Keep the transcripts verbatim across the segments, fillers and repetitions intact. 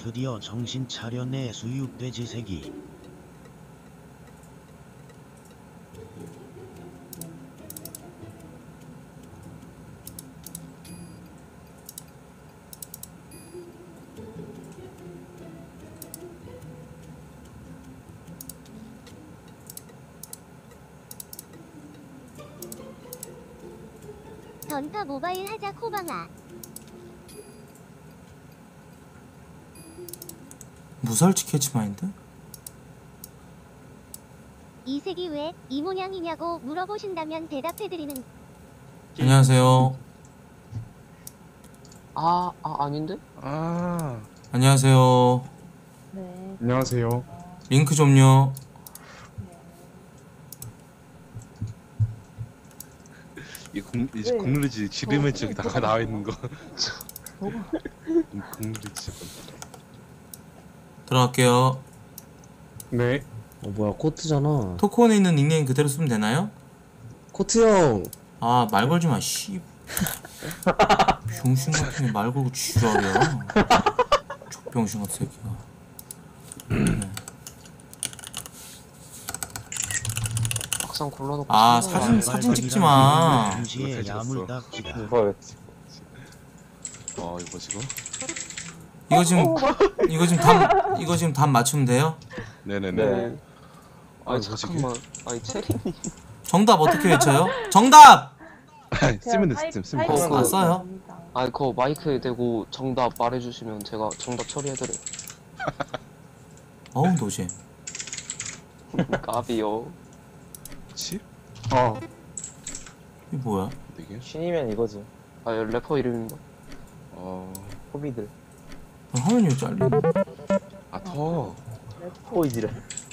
드디어 정신 차렸네 수육돼지 새끼. 던파 모바일 하자 코방아. 무설치 캐치마인드? 이 색이 왜 이 모양이냐고 물어보신다면 대답해드리는. 안녕하세요. 아, 아 아닌데? 아, 안녕하세요. 네. 안녕하세요. 링크 좀요. 이 국, 이제 네. 국룰이지 지름의 저기 나가 나와 있는 거. 너무 국룰이지. 들어갈게요. 네. 어 뭐야 코트잖아. 토크온에 있는 닉네임 그대로 쓰면 되나요? 코트 형. 아, 말 걸지 마, 씨. 병신 같은 게 말 걸고 지랄이야. 족병신 같은 새끼가. 네. 막상 골라놓고 아, 생각을 사진, 안 사진 해가지고. 찍지 마. 동시에 야물딱지다. 어, 이거 지금. 이거 지금, 이거 지금 답, 이거 지금 답 맞추면 돼요? 네네네. 네. 아, 아니 이거 잠깐만. 아니 체리님. 정답 어떻게 외쳐요? 정답! 쓰면 돼, 쓰면 쓰면 타입- 돼. 타입- 아, 써요? 아니 그거 마이크에 대고 정답 말해주시면 제가 정답 처리해드려요. 어우, 노잼. 까비요. 치? 어, 이게 뭐야? 이게? 신이면 이거지. 아 래퍼 이름인가? 어, 호비들. 아, 화면이 왜 잘리네? 아, 더. 호이지래.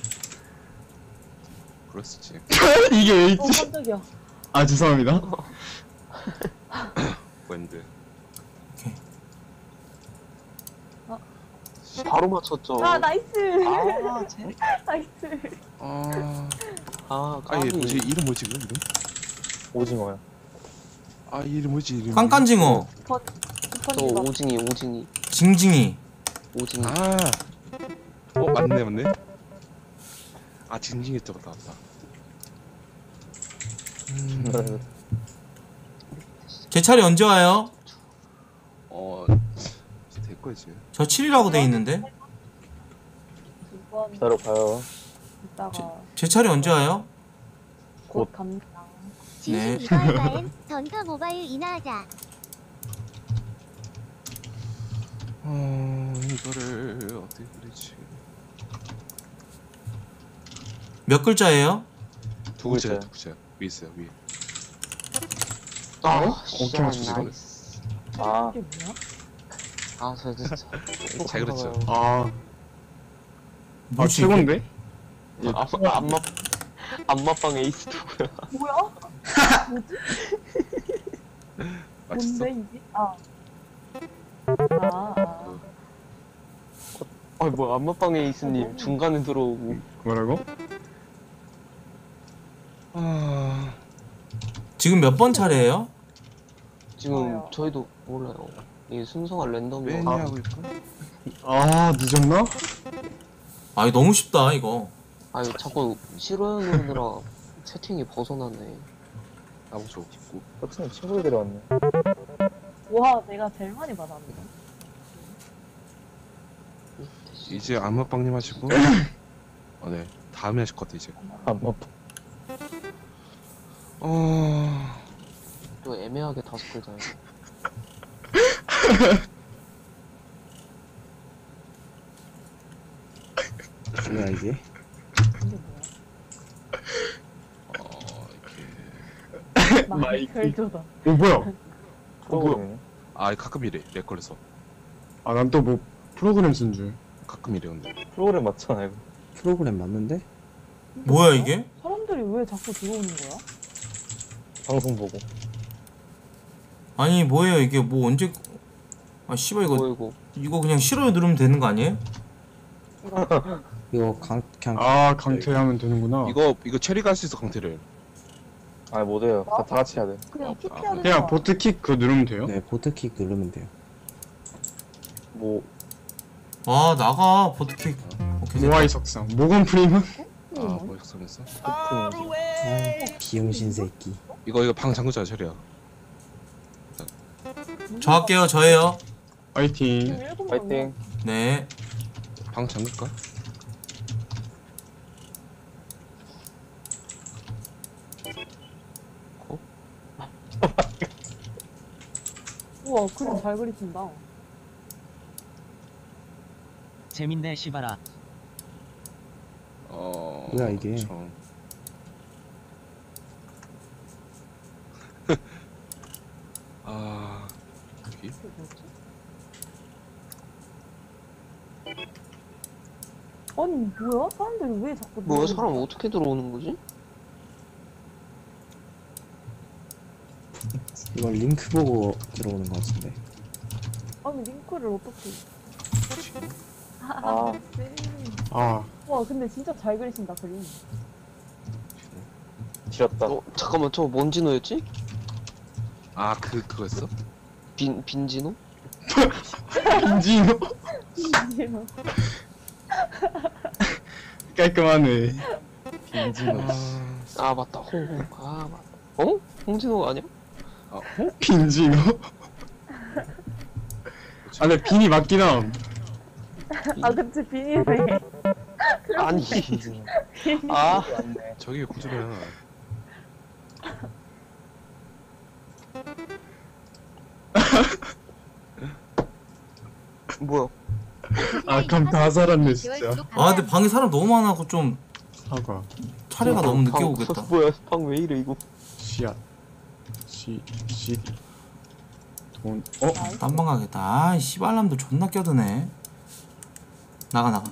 그랬었지. 이게 왜 어 있지? 깜짝이야. 아, 죄송합니다. 웬드. 오케이. 바로 맞췄죠. 아 나이스. 아, 제... 나이스. 아, 아 아, 얘 까비. 뭐지? 이름 뭐지? 이거 이름? 오징어야. 아, 이 이름 뭐지? 이름. 깐깐징어, 버 저 버니가. 오징이 오징이 징징이. 오징이. 아, 어, 맞네, 맞네. 아, 징징이 쪽으로 나왔다. 음, 제 차례 언제 와요? 어, 이제 될 거지. 저 칠이라고 돼 있는데? 두번 기다려봐요. 있다가 제 차례 언제 와요? 곧 갑니다. 네. 진심 이거 할바엔 던파 모바일 인하하자. 어, 이거를 어떻게 그리지? 몇 글자예요? 두 글자야, 글자야. 두 글자. 위에 있어요, 위에. 아, 엄청 맞추시네. 나이스. 아, 이게 뭐야? 아, 저 진짜. 잘 그렸죠. 아, 아 뭐지, 이게? 최고인데? 안마 안마 안마빵 에이스 누구야? 뭐야? 뭐지? 맞췄어? 뭔데 이게? 아. 아. 아. 아니 뭐야 안마빵 에이스님 중간에 들어오고. 뭐라고? 아, 지금 몇 번 차례예요? 지금 좋아요. 저희도 몰라요. 이게 순서가 랜덤이라. 맨이 하고 있고. 아, 늦었나? 아, 이거 너무 쉽다, 이거. 아니 자꾸 싫어하느라 채팅이 벗어나네. 나무 좋고. 같은 친구들이 왔네. 와 내가 제일 많이 받았는데. 이제 안마빵님 하시고. 어, 네. 다음에 하실 것 같아, 이제. 안 먹. 어, 또 애매하게 다섯 글자예요. 뭐야 이게? 이게 어, 뭐야? 이렇게. 마이크. 별조다. 오, 뭐야? 어, 뭐야? 뭐야? 아, 가끔 이래. 내 걸에서. 아, 난 또 뭐 프로그램 쓴 줄. 가끔 이래, 근데. 프로그램 맞잖아, 이거. 프로그램 맞는데? 뭐야, 이게? 사람들이 왜 자꾸 들어오는 거야? 방송 보고. 아니, 뭐예요, 이게 뭐 언제. 아, 씨발, 이거, 보이고. 이거 그냥 싫어요 누르면 되는 거 아니에요? 이거 강 그냥 아, 강퇴하면 되는구나. 이거, 이거 체리가 할 수 있어, 강태를. 아, 못해요. 다, 다 같이 해야 돼. 그냥 아, 키트해야 되잖아. 그냥 보트킥 그거 누르면 돼요? 네 보트킥 누르면 돼요. 뭐, 아 나가 버트킥. 오케이 됐다. 모아이 석상. 모건 프리문? 아, 뭐 역성했어? 아, 비용신 새끼. 이거 이거 방 잠그자 처리야. 저 할게요. 저예요. 파이팅. 파이팅. 네. 방 잠글까? 우와, 그림 잘 그리신다. 재밌네 시바라. 어. 뭐야, 이게? 정. 아. 여기? 아니, 뭐야? 사람들이 왜 자꾸. 뭐야, 들어오는 사람 거야? 어떻게 들어오는 거지? 이건 링크 보고 들어오는 것 같은데. 아니, 링크를 어떻게. 아. 네. 아. 와, 근데 진짜 잘 그리신다, 그림. 지렸다. 어, 잠깐만, 저거 뭔 진호였지? 아, 그 그거였어? 빈, 빈진호? 인지노. 이제는. 깔끔하네. 빈지노. 아, 맞다, 홍홍. 아, 맞다. 어? 홍진호가 아니야? 빈지노. 아, 근데 빈이 맞긴 함. 아, 그치, 비닐에. 아니. 아, 저기 구조야. 뭐야. 아, 감 다 살았네, 진짜. 아 근데 방에 사람 너무 많아서 좀 사과. 차례가 너무 늦게 방- 오겠다. 뭐야, 방 왜 이래, 이거. 씨앗. 씨, 씨. 돈. 어? 딴방 가겠다. 아 씨발람도 존나 껴드네. 나가 나가.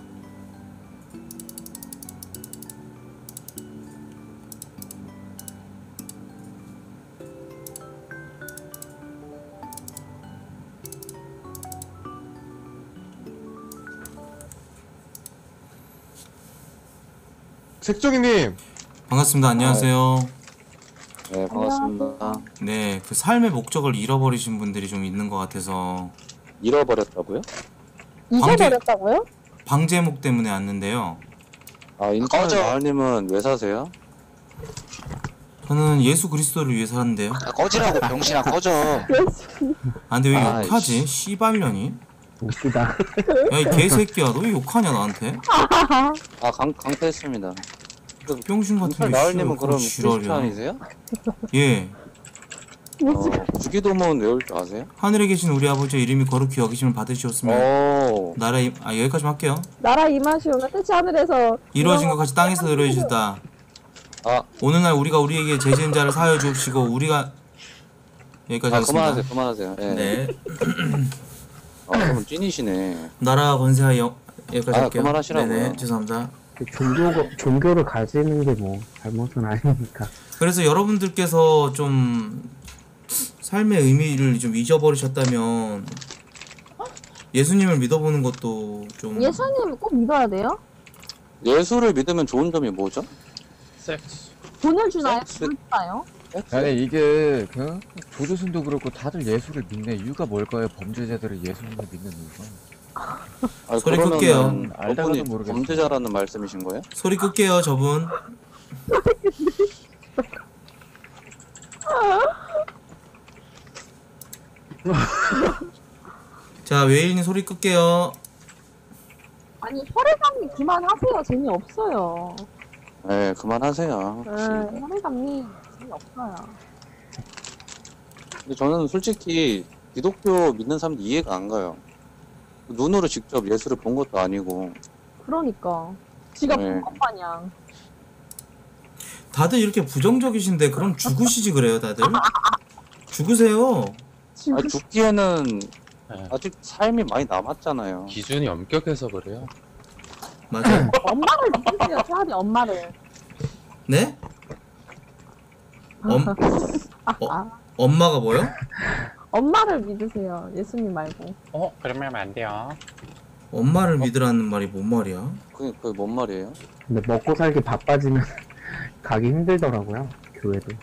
색종이님. 반갑습니다. 안녕하세요. 네, 반갑습니다. 네, 그 삶의 목적을 잃어버리신 분들이 좀 있는 것 같아서 잃어버렸다고요? 잊어버렸다고요? 방제목 때문에 왔는데요. 아, 인터넷 마을님은 왜 사세요? 저는 예수 그리스도를 위해 사는데요. 아, 꺼지라고 병신아 꺼져. 아 근데 왜 아이씨. 욕하지? 씨발년이? 웃기다. 야 이 개새끼야, 너 왜 욕하냐 나한테? 아, 강, 강퇴했습니다. 병신 같은 인터넷 게 마을님은 그럼 지랄이야. 크리스찬이세요? 예. 어, 주기도문 외울 줄 아세요? 하늘에 계신 우리 아버지의 이름이 거룩히 여기심을 받으시옵으며 오. 나라 임... 아 여기까지만 할게요. 나라 임하시오며 뜻이 하늘에서 이루어진 것 같이 땅에서 이루어지다. 아, 오늘날 우리가 우리에게 죄지은 자를 사하여 주옵시고 우리가 여기까지 아 하겠습니다. 그만하세요, 그만하세요. 예. 네. 아, 그럼 찐이시네. 나라 권세하여 여기까지 아, 할게요. 그만하시라고요. 네네, 죄송합니다. 종교, 종교를 가지는 게 뭐 잘못은 아니니까. 그래서 여러분들께서 좀 삶의 의미를 좀 잊어버리셨다면 예수님을 믿어보는 것도 좀 예수님을 꼭 믿어야 돼요? 예수를 믿으면 좋은 점이 뭐죠? 섹스. 돈을 주나요? 섹스. 돈을 주나요? 아니 이게 그 조조순도 그렇고 다들 예수를 믿네. 이유가 뭘까요? 범죄자들은 예수님을 믿는 이유가. 아, 소리 그러면은 끌게요. 알다가도 저분이 모르겠어. 범죄자라는 말씀이신 거예요? 소리 끌게요 저분. 자 외인이 소리 끌게요. 아니 혈액감님 그만하세요. 재미없어요. 네, 그만하세요. 네, 혈액감님 재미없어요. 근데 저는 솔직히 기독교 믿는 사람들 이해가 안 가요. 눈으로 직접 예수를 본 것도 아니고. 그러니까 지가 네. 본 것 마냥. 다들 이렇게 부정적이신데 그럼 죽으시지 그래요 다들? 죽으세요. 아, 죽기에는 네. 아직 삶이 많이 남았잖아요. 기준이 엄격해서 그래요. 맞아요. 엄마를 믿으세요. 차라리 엄마를. 네? 엄... 어, 엄마가 뭐요? 엄마를 믿으세요. 예수님 말고. 어? 그러면 안 돼요. 엄마를 믿으라는 말이 뭔 말이야? 그게, 그게 뭔 말이에요? 근데 먹고 살기 바빠지면 가기 힘들더라고요, 교회도.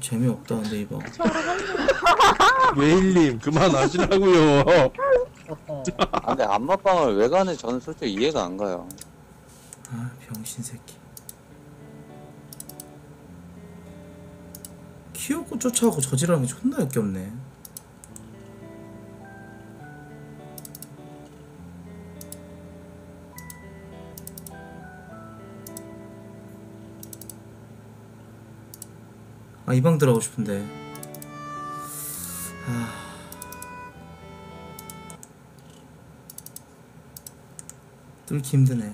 재미없다 근데 이거. 메일님 그만하시라고요. 아, 근데 안마방을 왜 가는지 저는 솔직히 이해가 안 가요. 아 병신 새끼. 키우고 쫓아오고 저지르는 게 존나 역겹네. 아 이 방 들어가고 싶은데. 아... 뚫기 힘드네.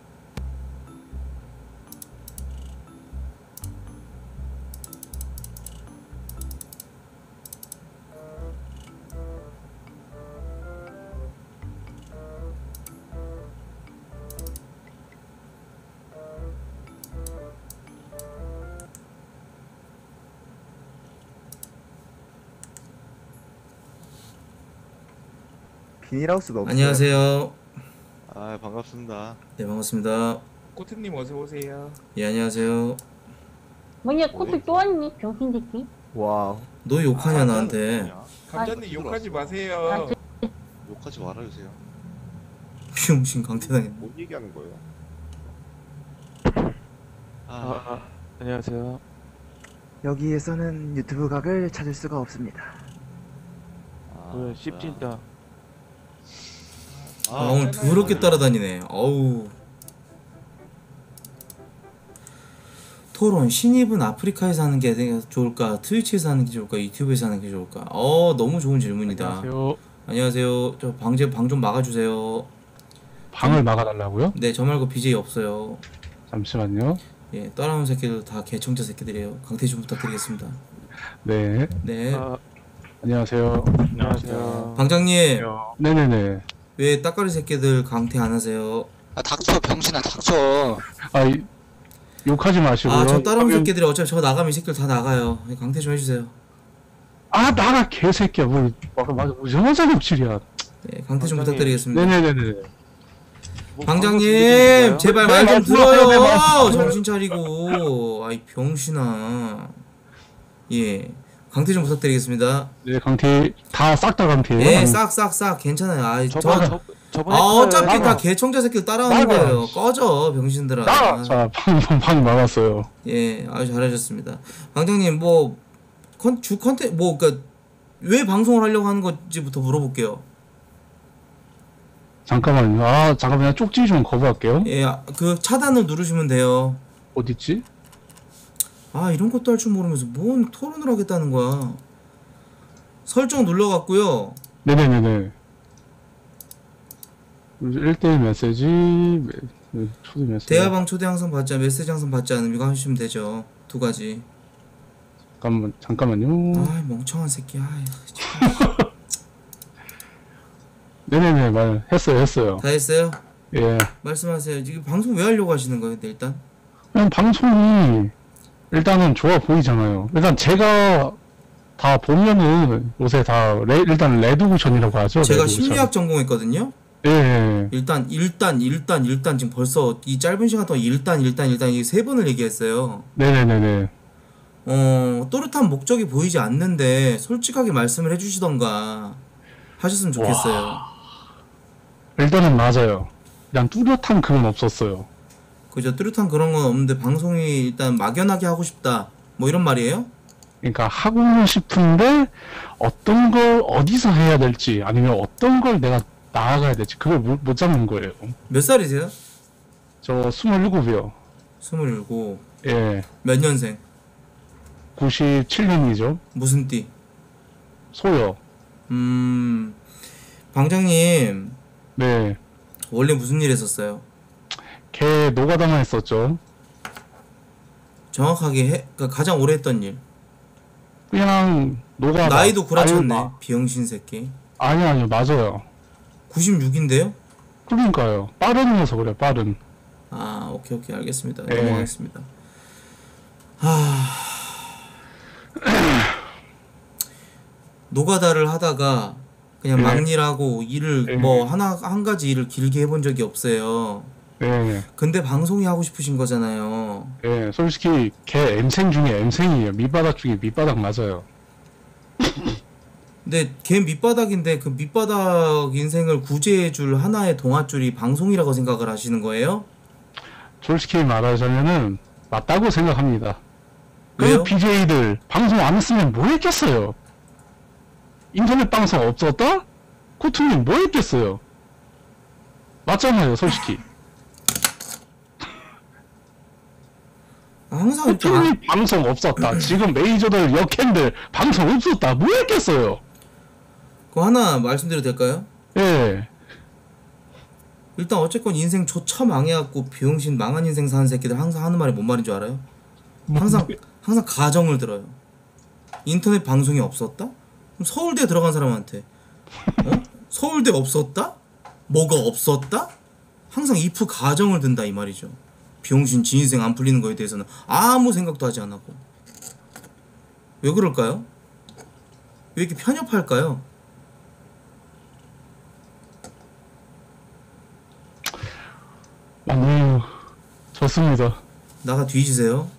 비닐하우스가 없어요. 안녕하세요. 아 반갑습니다. 네 반갑습니다. 코트님 어서 오세요. 예 안녕하세요. 뭐냐 코트 또 왔니 병신 새끼. 와우. 너 욕하냐 나한테. 감자님 욕하지 마세요. 욕하지 말아주세요. 병신 강태당했네. 뭔 얘기하는 거예요? 아, 아 안녕하세요. 여기에서는 유튜브 각을 찾을 수가 없습니다. 왜 씹진다. 아, 오늘 더럽게 따라다니네. 어우. 토론 신입은 아프리카에서 하는 게 좋을까 트위치에서 하는 게 좋을까 유튜브에서 하는 게 좋을까? 어 너무 좋은 질문이다. 안녕하세요. 안녕하세요. 저 방제 방 좀 막아주세요. 방을 막아달라고요? 네, 저 말고 비제이 없어요. 잠시만요. 예, 따라온 새끼들 다 개청자 새끼들이에요. 강퇴 좀 부탁드리겠습니다. 네. 네. 아, 안녕하세요. 안녕하세요. 방장님. 네네네. 왜 따까리 새끼들 강퇴 안 하세요? 아 닥쳐 병신아 닥쳐. 아 이, 욕하지 마시고요. 아, 저 따라온 그러면- 새끼들이 어차피 저 나가면 이 새끼들 다 나가요. 강퇴 좀 해주세요. 아 나가 개새끼야. 뭘 맞아 무정하자 욕실이야. 네, 강퇴 좀 부탁드리겠습니다. 네네네네. 방장님 제발 네, 말 좀 말씀하세요. 네, 말씀하세요. 들어요. 정신 차리고. 아이 병신아. 예, 강퇴 좀 부탁드리겠습니다. 네 강퇴 다 싹 다 강퇴예요. 네, 싹 싹 싹 괜찮아요. 아이 저, 저번에- 저, 저번에 아 어차피 나가. 다 개청자 새끼들 따라오는 나가. 거예요. 꺼져 병신들아. 나! 자, 방, 방, 방 막았어요. 예, 아주 잘하셨습니다. 방장님 뭐 컨, 주 컨텐 뭐 그러니까 왜 방송을 하려고 하는 건지부터 물어볼게요. 잠깐만요. 아, 잠깐만요. 쪽지 좀 거부할게요. 예, 아, 그 차단을 누르시면 돼요. 어딨지? 아, 이런 것도 할 줄 모르면서 뭔 토론을 하겠다는 거야. 설정 눌러갖고요. 네네네네. 일 대일 메시지, 메, 초대 메시지. 대화방 초대 항상 받지 않, 메시지 항상 받지 않음 이거 하시면 되죠. 두 가지. 잠깐만, 잠깐만요. 아, 멍청한 새끼. 아, 네네네, 말, 했어요, 했어요. 다 했어요? 예. 말씀하세요. 지금 방송 왜 하려고 하시는 거예요, 근데 일단? 그냥 방송이, 일단은 좋아 보이잖아요. 일단 제가 다 보면은 요새 다, 레, 일단 레드구션이라고 하죠. 제가 레드구션. 심리학 전공했거든요. 예, 예. 일단 일단 일단 일단 지금 벌써 이 짧은 시간 동안 일단 일단 일단 이 세 번을 얘기했어요. 네네네네. 어, 또렷한 목적이 보이지 않는데 솔직하게 말씀을 해주시던가 하셨으면 좋겠어요. 일단은 맞아요. 그냥 뚜렷한 그건 없었어요. 그죠? 뚜렷한 그런 건 없는데 방송이 일단 막연하게 하고 싶다 뭐 이런 말이에요? 그러니까 하고는 싶은데 어떤 걸 어디서 해야 될지 아니면 어떤 걸 내가 나아가야 될지 그걸 못, 못 잡는 거예요. 몇 살이세요? 저 스물일곱이요. 스물일곱. 예. 몇 년생? 구십칠 년이죠. 무슨 띠? 소요. 음... 방장님 네. 원래 무슨 일 했었어요? 걔 노가다만 했었죠. 정확하게 해, 그러니까 가장 오래 했던 일. 그냥 노가다. 나이도 구라쳤네. 알바. 비영신 새끼. 아니 아니요 맞아요. 구십육인데요? 그러니까요. 빠른이어서 그래 빠른. 아 오케이 오케이 알겠습니다. 네. 넘어가겠습니다. 하... 노가다를 하다가 그냥 네. 막일하고 일을 네. 뭐 하나 한 가지 일을 길게 해본 적이 없어요. 예. 근데 방송이 하고 싶으신 거잖아요. 예, 솔직히 걔 엠생 중에 엠생이에요. 밑바닥 중에 밑바닥 맞아요. 근데 걔 밑바닥인데 그 밑바닥 인생을 구제해줄 하나의 동아줄이 방송이라고 생각을 하시는 거예요? 솔직히 말하자면은 맞다고 생각합니다. 왜요? 그 비제이들 방송 안 했으면 뭐 했겠어요? 인터넷 방송 없었다? 코트님 뭐 했겠어요? 맞잖아요, 솔직히. 항상 이렇게 안- 코트님 방송 없었다. 지금 메이저들 역행들 방송 없었다. 뭐 했겠어요? 그거 하나 말씀드려도 될까요? 예. 일단 어쨌건 인생 조차 망해갖고 병신 망한 인생 사는 새끼들 항상 하는 말이 뭔 말인 줄 알아요? 항상 항상 가정을 들어요. 인터넷 방송이 없었다? 그럼 서울대 들어간 사람한테 어? 서울대 없었다? 뭐가 없었다? 항상 if 가정을 든다 이 말이죠. 병신 지 인생 안 풀리는 거에 대해서는 아무 생각도 하지 않았고. 왜 그럴까요? 왜 이렇게 편협할까요? 아니요. 좋습니다. 나가 뒤지세요.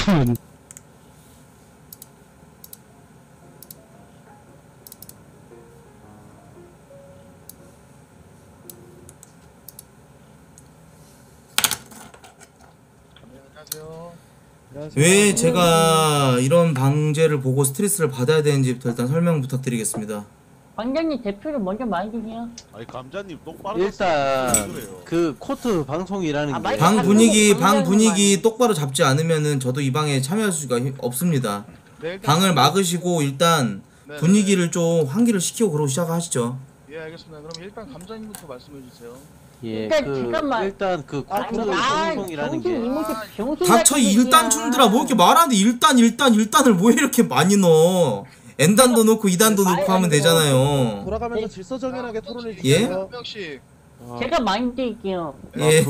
왜 제가 이런 방제를 보고 스트레스를 받아야 되는지부터 일단 설명 부탁드리겠습니다. 관장님 대표를 먼저 말해주세요. 아니 감자님 똑바로 일단 그래요. 그 코트 방송이라는 아, 게 마이크 방 방 분위기 방송 방 분위기 많이. 똑바로 잡지 않으면은 저도 이 방에 참여할 수가 히- 없습니다. 네, 일단 방을 막으시고 일단 네, 분위기를 좀 환기를 시키고 그러고 시작하시죠. 네. 예, 알겠습니다. 그럼 일단 감자님부터 말씀해 주세요. 예, 일단 그 잠깐만. 일단 그 코트 아니, 방송이라는 게 닥쳐 일단 춤들아 뭐 이렇게 말하는데 일단 일단 일단을 뭐 이렇게 많이 넣어. 엔단도 넣고 이단도 넣고 하면 되잖아요. 돌아가면서 질서정연하게 토론해 예? 주세요. 한 명씩. 제가 많이 드릴게요. 예.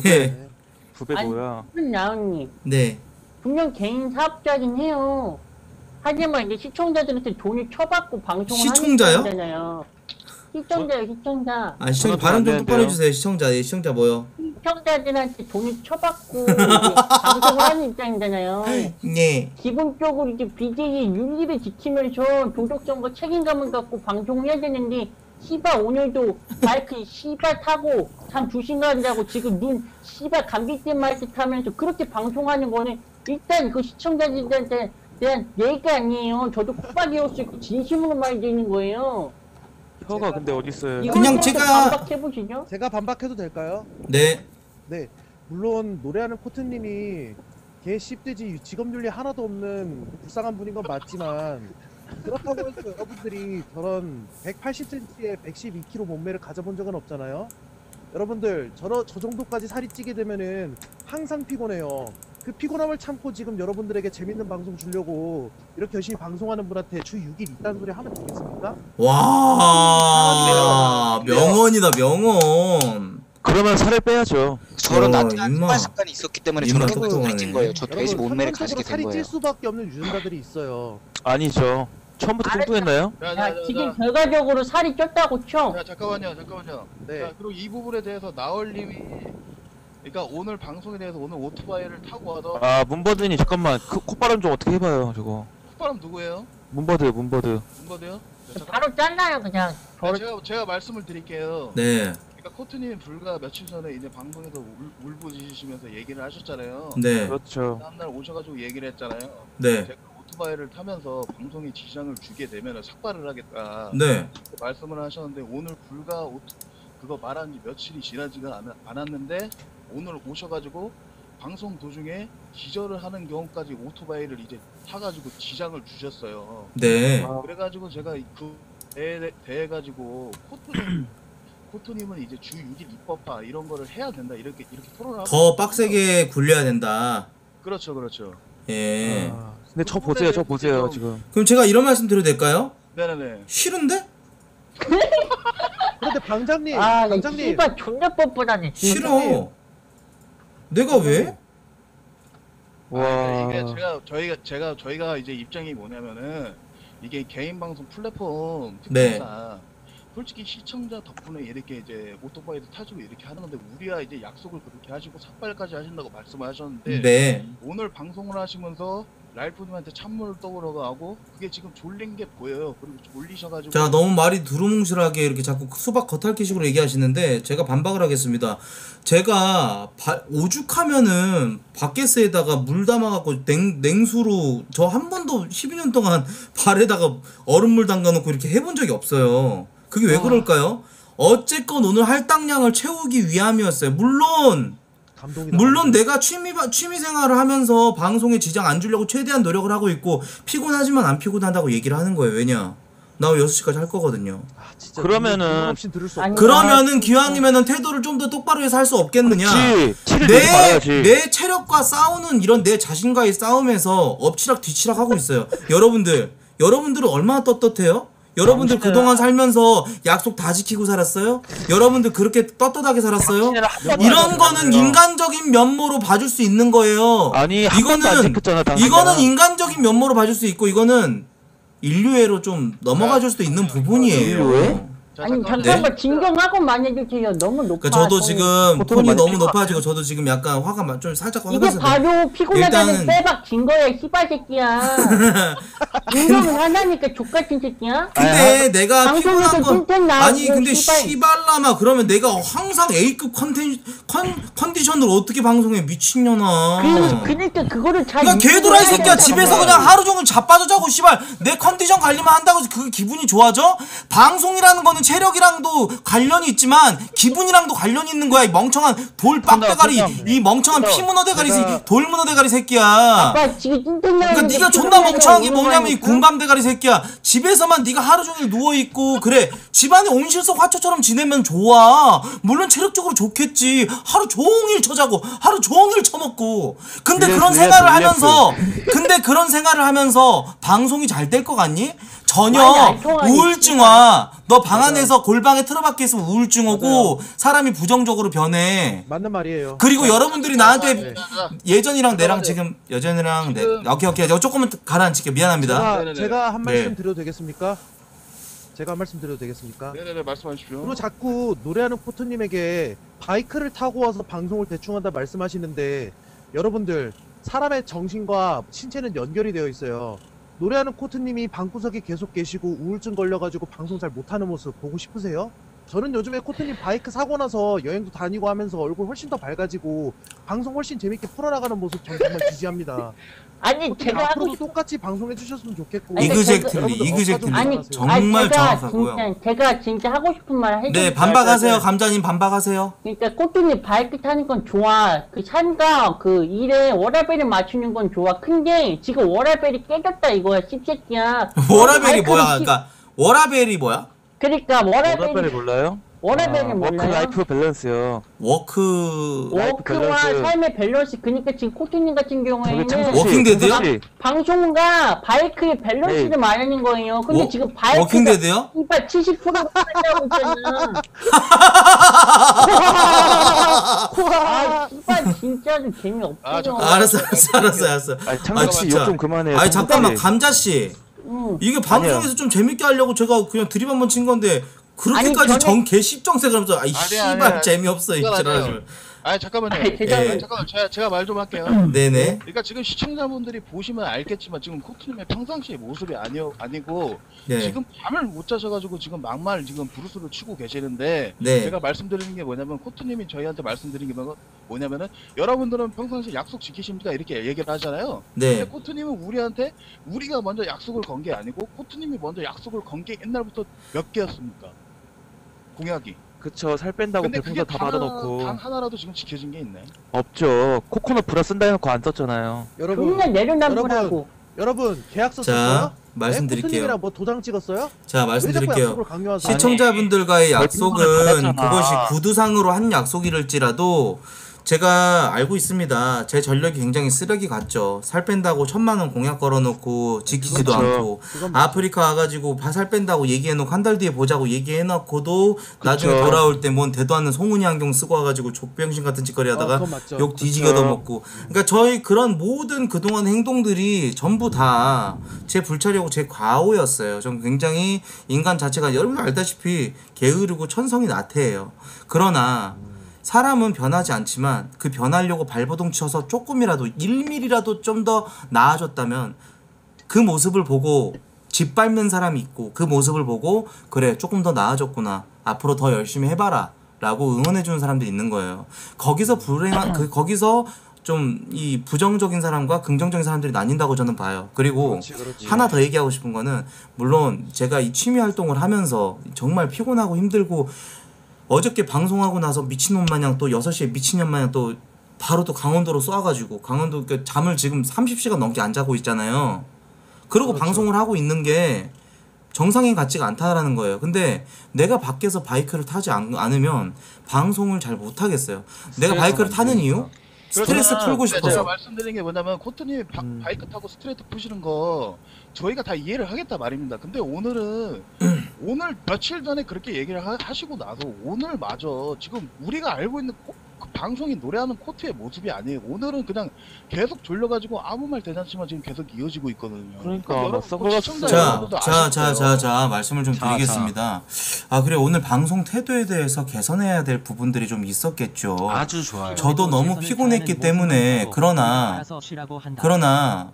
부배 아니, 뭐야? 나은님 네. 분명 개인 사업자긴 해요. 하지만 이제 시청자들한테 돈을 쳐받고 방송을 시청자요? 하는 거잖아요. 시청자요, 시청자. 아 시청자 발음 좀 똑바로 해주세요. 시청자 예, 시청자 뭐요? 시청자들한테 돈을 쳐받고 이제 방송을 하는 입장이잖아요. 네. 기본적으로 이제 비제이의 윤리를 지키면서 도덕성과 책임감을 갖고 방송을 해야 되는데 씨발 오늘도 바이크 씨발 타고 한 두 시간 자고 지금 눈 씨발 감기때 마이크 타면서 그렇게 방송하는 거는 일단 그 시청자들한테 대한 예의가 아니에요. 저도 콧박이었을 거 진심으로 말이 되는 거예요. 혀가 근데 어디 있어요? 그냥 제가- 반박해보시죠. 제가 반박해도 될까요? 네. 네, 물론 노래하는 코트님이 개 씹돼지 직업윤리 하나도 없는 불쌍한 분인 건 맞지만 그렇다고 해서 여러분들이 저런 백팔십 센티미터에 백십이 킬로그램 몸매를 가져본 적은 없잖아요. 여러분들 저러, 저 정도까지 살이 찌게 되면은 항상 피곤해요. 그 피곤함을 참고 지금 여러분들에게 재밌는 방송 주려고 이렇게 열심히 방송하는 분한테 주 육 일 이딴 소리 하면 되겠습니까? 와 명언이다 명언. 그러면 살을 빼야죠. 저런 야, 나타난 임마. 생활 습관이 있었기 때문에 임마 저렇게 똑똑하네. 발전이 거예요. 저 돼지 여러분, 몸매를 선천적으로 가지게 된 살이 거예요. 찔 수밖에 없는 유전자들이 있어요. 아니죠. 처음부터 뚱뚱했나요? 자, 야, 자, 자, 지금 자, 결과적으로 살이 쪘다고 쳐. 자, 잠깐만요, 잠깐만요. 네. 자, 그리고 이 부분에 대해서 나얼님이 그러니까 오늘 방송에 대해서 오늘 오토바이를 타고 와서 아 문버드니 잠깐만 그 콧바람 좀 어떻게 해봐요 저거. 콧바람 누구예요? 문버드 문버드. 문버드요? 자, 잠깐- 바로 잘라요 그냥. 네, 제가 제가 말씀을 드릴게요. 네. 그러니까 코트님 불과 며칠 전에 이제 방송에서 울, 울부짖으시면서 얘기를 하셨잖아요. 네. 그렇죠. 다음날 오셔가지고 얘기를 했잖아요. 네. 제가 오토바이를 타면서 방송에 지장을 주게 되면 삭발을 하겠다. 네. 말씀을 하셨는데 오늘 불과 오토, 그거 말한 지 며칠이 지나지가 않, 않았는데 오늘 오셔가지고 방송 도중에 기절을 하는 경우까지 오토바이를 이제 타가지고 지장을 주셨어요. 네. 그래가지고 제가 그 대해 대해가지고 코트님 코트님은 이제 주 육 일 입법화 이런 거를 해야 된다 이렇게 이렇게 토론을 더 하고 빡세게 굴려야 된다. 그렇죠 그렇죠. 예. 아, 근데 저 보세요 저 보세요 지금. 그럼 제가 이런 말씀 드려도 될까요? 네네네. 싫은데? 그런데 방장님, 아, 방장님, 씨발 존나 뻔뻔하네. 싫어. 내가 왜? 와. 아, 이게 제가 저희가 제가 저희가 이제 입장이 뭐냐면은 이게 개인 방송 플랫폼 네. 특성상 솔직히 시청자 덕분에 이렇게 이제 오토바이도 타주고 이렇게 하는 건데 우리야 이제 약속을 그렇게 하시고 삭발까지 하신다고 말씀하셨는데 네. 오늘 방송을 하시면서 라이프님한테 찬물을 떠오르고 그게 지금 졸린 게 보여요. 그리고 졸리셔가지고 자, 너무 말이 두루뭉실하게 이렇게 자꾸 수박 겉핥기식으로 얘기하시는데 제가 반박을 하겠습니다. 제가 바, 오죽하면은 바켓스에다가 물 담아갖고 냉, 냉수로 저 한 번도 십이 년 동안 발에다가 얼음물 담가놓고 이렇게 해본 적이 없어요. 그게 왜 그럴까요? 어쨌건 오늘 할당량을 채우기 위함이었어요. 물론 물론 내가 취미 취미 생활을 하면서 방송에 지장 안 주려고 최대한 노력을 하고 있고 피곤하지만 안 피곤하다고 얘기를 하는 거예요. 왜냐? 나 여섯 시까지 할 거거든요. 그러면은 그러면은 기왕이면은 태도를 좀 더 똑바로 해서 할 수 없겠느냐? 그치. 티를 내, 내지 말아야지. 내 체력과 싸우는 이런 내 자신과의 싸움에서 엎치락 뒤치락 하고 있어요. 여러분들, 여러분들은 얼마나 떳떳해요? 여러분들 당신은- 그동안 살면서 약속 다 지키고 살았어요? 여러분들 그렇게 떳떳하게 살았어요? 번도 이런 안 거는 지켰어요. 인간적인 면모로 봐줄 수 있는 거예요. 아니, 한 번도 안 지켰잖아, 당신은. 이거는 인간적인 면모로 봐줄 수 있고 이거는 인류애로 좀 넘어가 줄 수도 있는 부분이에요. 인류애? 아니 잠깐만 진정하고 말해주세요. 너무 높아. 그러니까 저도 지금 보통은 톤이 많이 너무 피곤- 높아지고 저도 지금 약간 화가 마- 좀 살짝 화가 이게 나서 바로 피곤하다는 일단은- 빼박 진 거야, 씨발 새끼야. 인정을 하나니까 족같은 새끼야. 근데 내가 방송에서 피곤한 건 찐텐 나오고 아니 근데 씨발. 시발라마 그러면 내가 항상 A급 컨텐 컨 컨디션으로 어떻게 방송해 미친년아. 그, 그러니까 그거를 잘. 그러니까 개돌아 이 새끼야. 인정해야 집에서 되는 그냥 거야. 하루 종일 자빠져 자고 씨발 내 컨디션 관리만 한다고 해서 그게 기분이 좋아져? 방송이라는 거는 체력이랑도 관련이 있지만 기분이랑도 관련이 있는 거야. 이 멍청한 돌 빡대가리 이 멍청한 피문어 대가리 이 돌문어 대가리 새끼야. 아빠 지금 찐텐 그러니까 나오는데 네가 존나 멍청한 게 피곤하니까 뭐냐면 이 군밤 대가리 새끼야. 집에서만 네가 하루 종일 누워 있고 그래. 집안에 온실속 화초처럼 지내면 좋아. 물론 체력적으로 좋겠지. 하루 종일 쳐자고 하루 종일 쳐먹고. 근데 릴렉스, 그런 릴렉스, 생활을 릴렉스. 하면서 근데 그런 생활을 하면서 방송이 잘 될 것 같니? 전혀 많이 안 통하니, 우울증 와. 너 방 안에서 골방에 틀어박혀 있으면 우울증 오고 사람이 부정적으로 변해. 맞는 말이에요. 그리고 여러분들이 나한테 예전이랑 내랑 네. 지금 예전이랑 내 오케이 오케이 저 조금만 가라앉힐게요. 미안합니다. 제가, 네네네. 제가 한 네. 말씀 드려도 되겠습니까? 제가 한 말씀 드려도 되겠습니까? 네네네 말씀하십시오. 그리고 자꾸 노래하는 포트님에게 바이크를 타고 와서 방송을 대충 한다 말씀하시는데 여러분들 사람의 정신과 신체는 연결이 되어 있어요. 노래하는 코트님이 방구석에 계속 계시고 우울증 걸려가지고 방송 잘 못하는 모습 보고 싶으세요? 저는 요즘에 코트님 바이크 사고 나서 여행도 다니고 하면서 얼굴 훨씬 더 밝아지고 방송 훨씬 재밌게 풀어나가는 모습 전 정말 지지합니다. 아니 코트님 제가 하고 앞으로도 싶 똑같이 방송해 주셨으면 좋겠고 아니, 이그젝틀리 여러분들 이그젝틀리 아니, 정말 아니, 제가 정확하고요. 진짜, 제가 진짜 하고 싶은 말 해줘. 네 반박하세요. 감자님 반박하세요. 그러니까 꼬뚜님 바이크 타는 건 좋아. 그 산과 그 일에 워라벨을 맞추는 건 좋아. 근데 지금 워라벨이 깨졌다 이거야, 씹새끼야. 워라벨이 바이크를 뭐야? 씹- 그러니까 워라벨이 뭐야? 그러니까 워라벨이 워라벨이 몰라요? 워라벨이 아, 몰라요? 워크 라이프 밸런스요. 워크 워크와 밸런스. 삶의 밸런스. 그러니까 지금 코트님 같은 경우에는 저기 창석 씨, 워킹데드요? 창석 씨. 방송과 바이크의 밸런스를 네. 말하는 거예요. 근데 워- 지금 바이크가 워킹데드요? 이빨 칠십 퍼센트 한다고 있잖아. 아, 이빨 진짜로 재미없어요. 아, 잠깐만. 알았어 알았어 알았어 알았어. 아니 아, 창석 씨 진짜. 욕 좀 그만해요. 아니 창석 잠깐만 씨. 감자 씨. 응. 이게 방송에서 아니요. 좀 재밌게 하려고 제가 그냥 드립 한번 친 건데 그렇게까지 아니, 저는- 정개 십정색 하면서 아이 아니, 씨발 아니, 아니. 재미없어 이 그건 지랄. 아니에요. 아 잠깐만요. 아니, 죄송합니다. 예. 잠깐만 제가, 제가 말 좀 할게요. 네네. 그러니까 지금 시청자분들이 보시면 알겠지만 지금 코트님의 평상시의 모습이 아니요 아니고 네. 지금 잠을 못 자셔가지고 지금 막말 지금 부르스를 치고 계시는데 네. 제가 말씀드리는 게 뭐냐면 코트님이 저희한테 말씀드린 게 뭐냐면은 여러분들은 평상시 약속 지키십니까 이렇게 얘기를 하잖아요. 네. 근데 코트님은 우리한테 우리가 먼저 약속을 건 게 아니고 코트님이 먼저 약속을 건 게 옛날부터 몇 개였습니까? 공약이. 그쵸, 살 뺀다고 근데 그게 별풍선 다 단, 받아놓고. 단 하나라도 지금 지켜진 게 있네. 없죠. 코코넛 브라 쓴다 해놓고 안 썼잖아요. 여러분 존나 여러분 내려남부라고. 여러분 계약서 자, 썼어요? 말씀드릴게요. 코트님이랑 뭐 도장 찍었어요? 자 왜 자꾸 말씀드릴게요. 약속을 강요하세요? 시청자분들과의 별풍선을 약속은 받았잖아. 그것이 구두상으로 한 약속이랄지라도 제가 알고 있습니다. 제 전력이 굉장히 쓰레기 같죠. 살 뺀다고 천만 원 공약 걸어놓고 지키지도 그렇죠. 않고 아프리카 와가지고 살 뺀다고 얘기해놓고 한 달 뒤에 보자고 얘기해놓고도 나중에 그쵸. 돌아올 때 뭔 대도 않는 송은이 안경 쓰고 와가지고 족병신 같은 짓거리 하다가 어, 그건 맞죠. 욕 뒤지게 그쵸. 얻어먹고. 그러니까 저희 그런 모든 그동안 행동들이 전부 다 제 불찰이고 제 과오였어요. 전 굉장히 인간 자체가 여러분들 알다시피 게으르고 천성이 나태해요. 그러나 사람은 변하지 않지만 그 변하려고 발버둥 쳐서 조금이라도 일 밀리미터라도 좀 더 나아졌다면 그 모습을 보고 짓밟는 사람이 있고 그 모습을 보고 그래 조금 더 나아졌구나 앞으로 더 열심히 해봐라 라고 응원해주는 사람들이 있는 거예요. 거기서 불행한 그 거기서 좀 이 부정적인 사람과 긍정적인 사람들이 나뉜다고 저는 봐요. 그리고 그렇지, 그렇지. 하나 더 얘기하고 싶은 거는 물론 제가 이 취미 활동을 하면서 정말 피곤하고 힘들고 어저께 방송하고 나서 미친놈 마냥 또 여섯 시에 미친년 마냥 또 바로 또 강원도로 쏴가지고 강원도 그 잠을 지금 삼십 시간 넘게 안 자고 있잖아요. 그러고 그렇죠. 방송을 하고 있는 게 정상인 같지가 않다라는 거예요. 근데 내가 밖에서 바이크를 타지 않, 않으면 방송을 잘 못하겠어요. 내가 바이크를 타는 이유? 스트레스 그렇잖아. 풀고 제가 싶어서. 말씀드린 게 뭐냐면 코트님이 바, 음. 바이크 타고 스트레이트 푸시는 거 저희가 다 이해를 하겠다 말입니다. 근데 오늘은 오늘 며칠 전에 그렇게 얘기를 하, 하시고 나서 오늘 마저 지금 우리가 알고 있는 코, 그 방송이 노래하는 코트의 모습이 아니에요. 오늘은 그냥 계속 졸려가지고 아무 말 대잔치만 지금 계속 이어지고 있거든요. 그러니까 여러분, 막 선글라스 시청자 자, 여러분들도 자, 아실 자, 거예요. 자, 자, 말씀을 좀 자, 드리겠습니다. 아, 그래, 오늘 방송 태도에 대해서 개선해야 될 부분들이 좀 있었겠죠. 아주 좋아요. 저도 너무 피곤했기 때문에, 그러나, 알아서 쉬라고 한다. 그러나,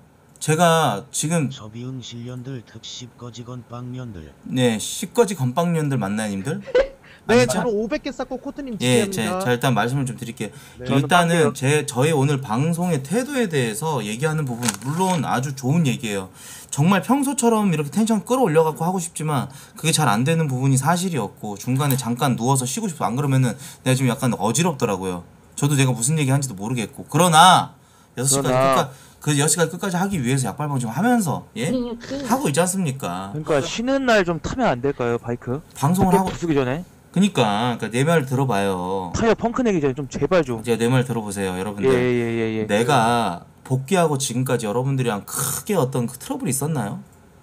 제가 지금, 서비운 실년들 특십 거지건 빵년들. 네, 시꺼지 건빵년들 맞나요, 님들? 네, 아니죠? 저는 오백 개 쌓고 코트님 예, 지켜야 제, 자 일단 말씀을 좀 드릴게요. 네. 일단은 제 저의 오늘 방송의 태도에 대해서 얘기하는 부분 물론 아주 좋은 얘기예요. 정말 평소처럼 이렇게 텐션 끌어올려갖고 하고 싶지만 그게 잘 안 되는 부분이 사실이었고 중간에 잠깐 누워서 쉬고 싶어. 안 그러면은 내가 지금 약간 어지럽더라고요. 저도 내가 무슨 얘기하는지도 모르겠고. 그러나 여섯 시까지 그러나. 끝까 그 여섯 시까지 끝까지 하기 위해서 약발방 지금 하면서 예 하고 있지 않습니까? 그러니까 쉬는 날 좀 타면 안 될까요, 바이크? 방송을 하고 부수기 전에. 그니까, 그러니까 내 말 들어봐요. 타이어 펑크 내기 전에 좀 제발 좀. 이제 내 말 들어보세요, 여러분들. 예, 예, 예, 예. 내가 복귀하고 지금까지 여러분들이랑 크게 어떤 그 트러블이 있었나요?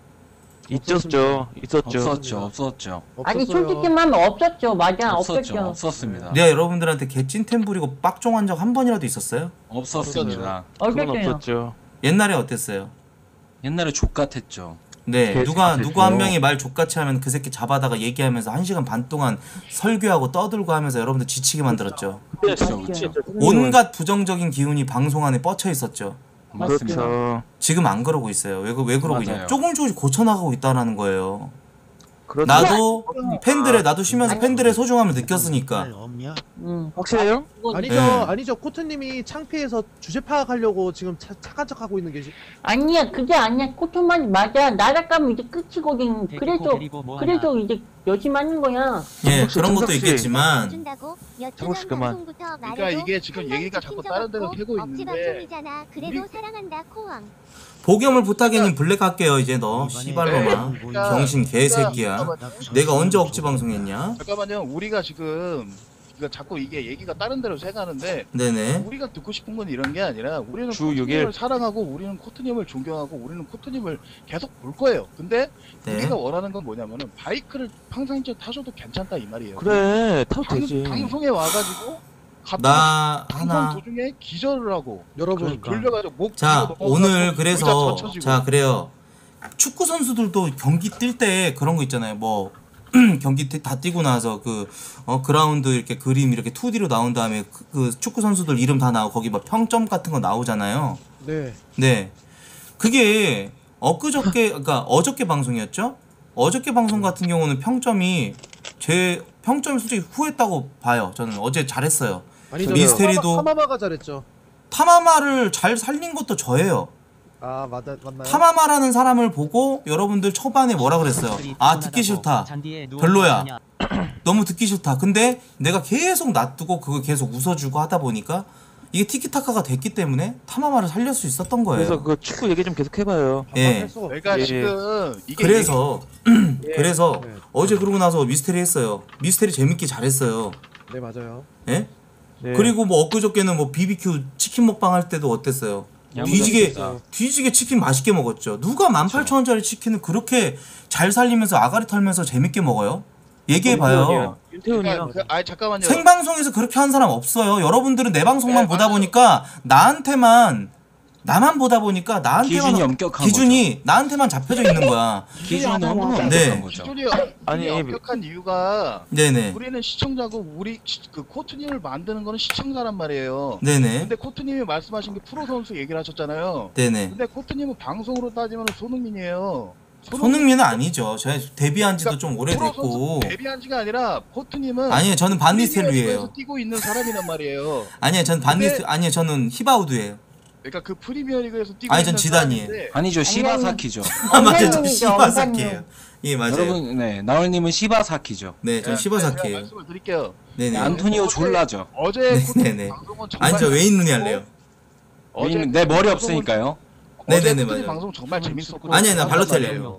있었죠, 있었죠. 없었죠, 없었죠. 아니 솔직히 말하면 없었죠. 맞아, 없었죠, 없었죠. 없었습니다. 내가 여러분들한테 개찐템 부리고 빡종한 적 한 번이라도 있었어요? 없었습니다. 그건 없었죠. 옛날에 어땠어요? 옛날에 족같았죠. 네, 개 누가 족같았죠. 누구 한 명이 말 족같이 하면 그 새끼 잡아다가 얘기하면서 한 시간 반 동안 설교하고 떠들고 하면서 여러분들 지치게 만들었죠. 그렇죠, 그렇죠. 온갖 부정적인 기운이 방송 안에 뻗쳐 있었죠. 그렇죠. 지금 안 그러고 있어요. 왜, 그- 왜 그러고 있냐? 맞아요. 조금 조금씩 고쳐나가고 있다라는 거예요. 그렇죠. 나도 팬들의 나도 쉬면서 팬들의 소중함을 느꼈으니까. 음. 확실해요? 아니죠, 네. 아니죠. 코트님이 창피해서 주제 파악하려고 지금 차, 착한 척하고 있는 게지. 아니야, 그게 아니야. 코트만 맞아. 나락 가면 이제 끝이거든. 그래서 데리고 뭐 그래서 하나. 이제 열심히 하는 거야. 예, 그런 것도 있겠지만 준다고 몇 정국 씨 주간 그만. 방송부터 그러니까 말해도 이게 지금 한 번 얘기가 지킨 자꾸 적 다른 데로 없고 새고 억지 있는데 방송이잖아. 그래도 우리- 사랑한다 코왕. 복염을 부탁해님 블랙 할게요 이제 너 씨발로마 그러니까 병신 개새끼야. 그러니까 내가 언제 억지 방송했냐? 잠깐만요. 우리가 지금 그러니까 자꾸 이게 얘기가 다른 데로 새가는데 네네. 우리가 듣고 싶은 건 이런 게 아니라 우리는 주 코트님을 육 일. 사랑하고 우리는 코트님을 존경하고 우리는 코트님을 계속 볼 거예요. 근데 네. 우리가 원하는 건 뭐냐면은 바이크를 평상시에 타셔도 괜찮다 이 말이에요. 그래, 타도 방, 되지. 방송에 와가지고 갑자기 나 방송 하나. 도중에 기절을 하고 여러분, 돌려가지고 목 자 뒤로 오늘 넘어가고 그래서 의자 젖혀지고. 자 그래요. 축구 선수들도 경기 뛸 때 그런 거 있잖아요. 뭐 경기 뛰- 다 뛰고 나서 그 어, 그라운드 이렇게 그림 이렇게 투디로 나온 다음에 그, 그 축구 선수들 이름 다 나오고 거기 막 평점 같은 거 나오잖아요. 네. 네. 그게 엊그저께 그러니까 어저께 방송이었죠? 어저께 방송 같은 경우는 평점이 제 평점이 솔직히 후했다고 봐요. 저는 어제 잘했어요. 아니죠. 미스테리도 타마, 타마마가 잘했죠. 타마마를 잘 살린 것도 저예요. 아, 맞아, 맞나요? 타마마라는 사람을 보고 여러분들 초반에 뭐라 그랬어요? 아 듣기 싫다. 별로야. 너무 듣기 싫다. 근데 내가 계속 놔두고 그거 계속 웃어주고 하다 보니까 이게 티키타카가 됐기 때문에 타마마를 살릴 수 있었던 거예요. 그래서 그 축구 얘기 좀 계속 해봐요. 예. 그러니까 예. 지금 이게 그래서 그래서 네. 어제 그러고 나서 미스테리 했어요. 미스테리 재밌게 잘했어요. 네, 맞아요. 예? 그리고 뭐 엊그저께는 뭐 비비큐 치킨 먹방 할 때도 어땠어요? 뒤지게 뒤지게 치킨 맛있게 먹었죠. 누가 만 팔천 원짜리 치킨을 그렇게 잘 살리면서 아가리 털면서 재밌게 먹어요? 얘기해봐요. 그러니까 그, 아 잠깐만요. 생방송에서 그렇게 한 사람 없어요. 여러분들은 내 방송만 네, 보다 맞아요. 보니까 나한테만 나만 보다 보니까 나한테만 기준이 엄격한 기준이 나한테만 잡혀져 있는 거야. 기준이 너무 엄격한 네. 거죠. 기준이 아니, 아니 엄격한 이유가 네네. 우리는 시청자고 우리 시, 그 코트님을 만드는 거는 시청자란 말이에요. 네네. 근데 코트님이 말씀하신 게 프로 선수 얘기를 하셨잖아요. 네네. 근데 코트님은 방송으로 따지면 손흥민이에요. 손흥민은 아니죠. 제가 데뷔한 지도 좀 프로 선수 오래됐고. 데뷔한 지가 아니라 코트님은 아니에요, 저는 반니스텔루예요. 프리미어리그에서 뛰고 있는 사람이란 말이에요. 아니에요, 저는 반니스 근데- 아니에요, 저는 히바우드예요. 그러니까 그 프리미어리그에서 뛰고 아니, 전 있는 지단이에요. 사람인데 아니죠, 시바사키죠. 아 맞아요, 저 시바사키예요. 예 맞아요. 여러분, 네, 나얼님은 시바사키죠. 네, 전 제가 시바사키예요. 말씀을 드릴게요. 네네. 안토니오 졸라죠. 어제 네네. 아니 저 웨인 루니 할래요. 어제 왜냐면 내 머리 방송은- 없으니까요. 네네네 어제 맞아요. 방송 정말 재밌었고. 아니 아니 나 발로텔리 할래요.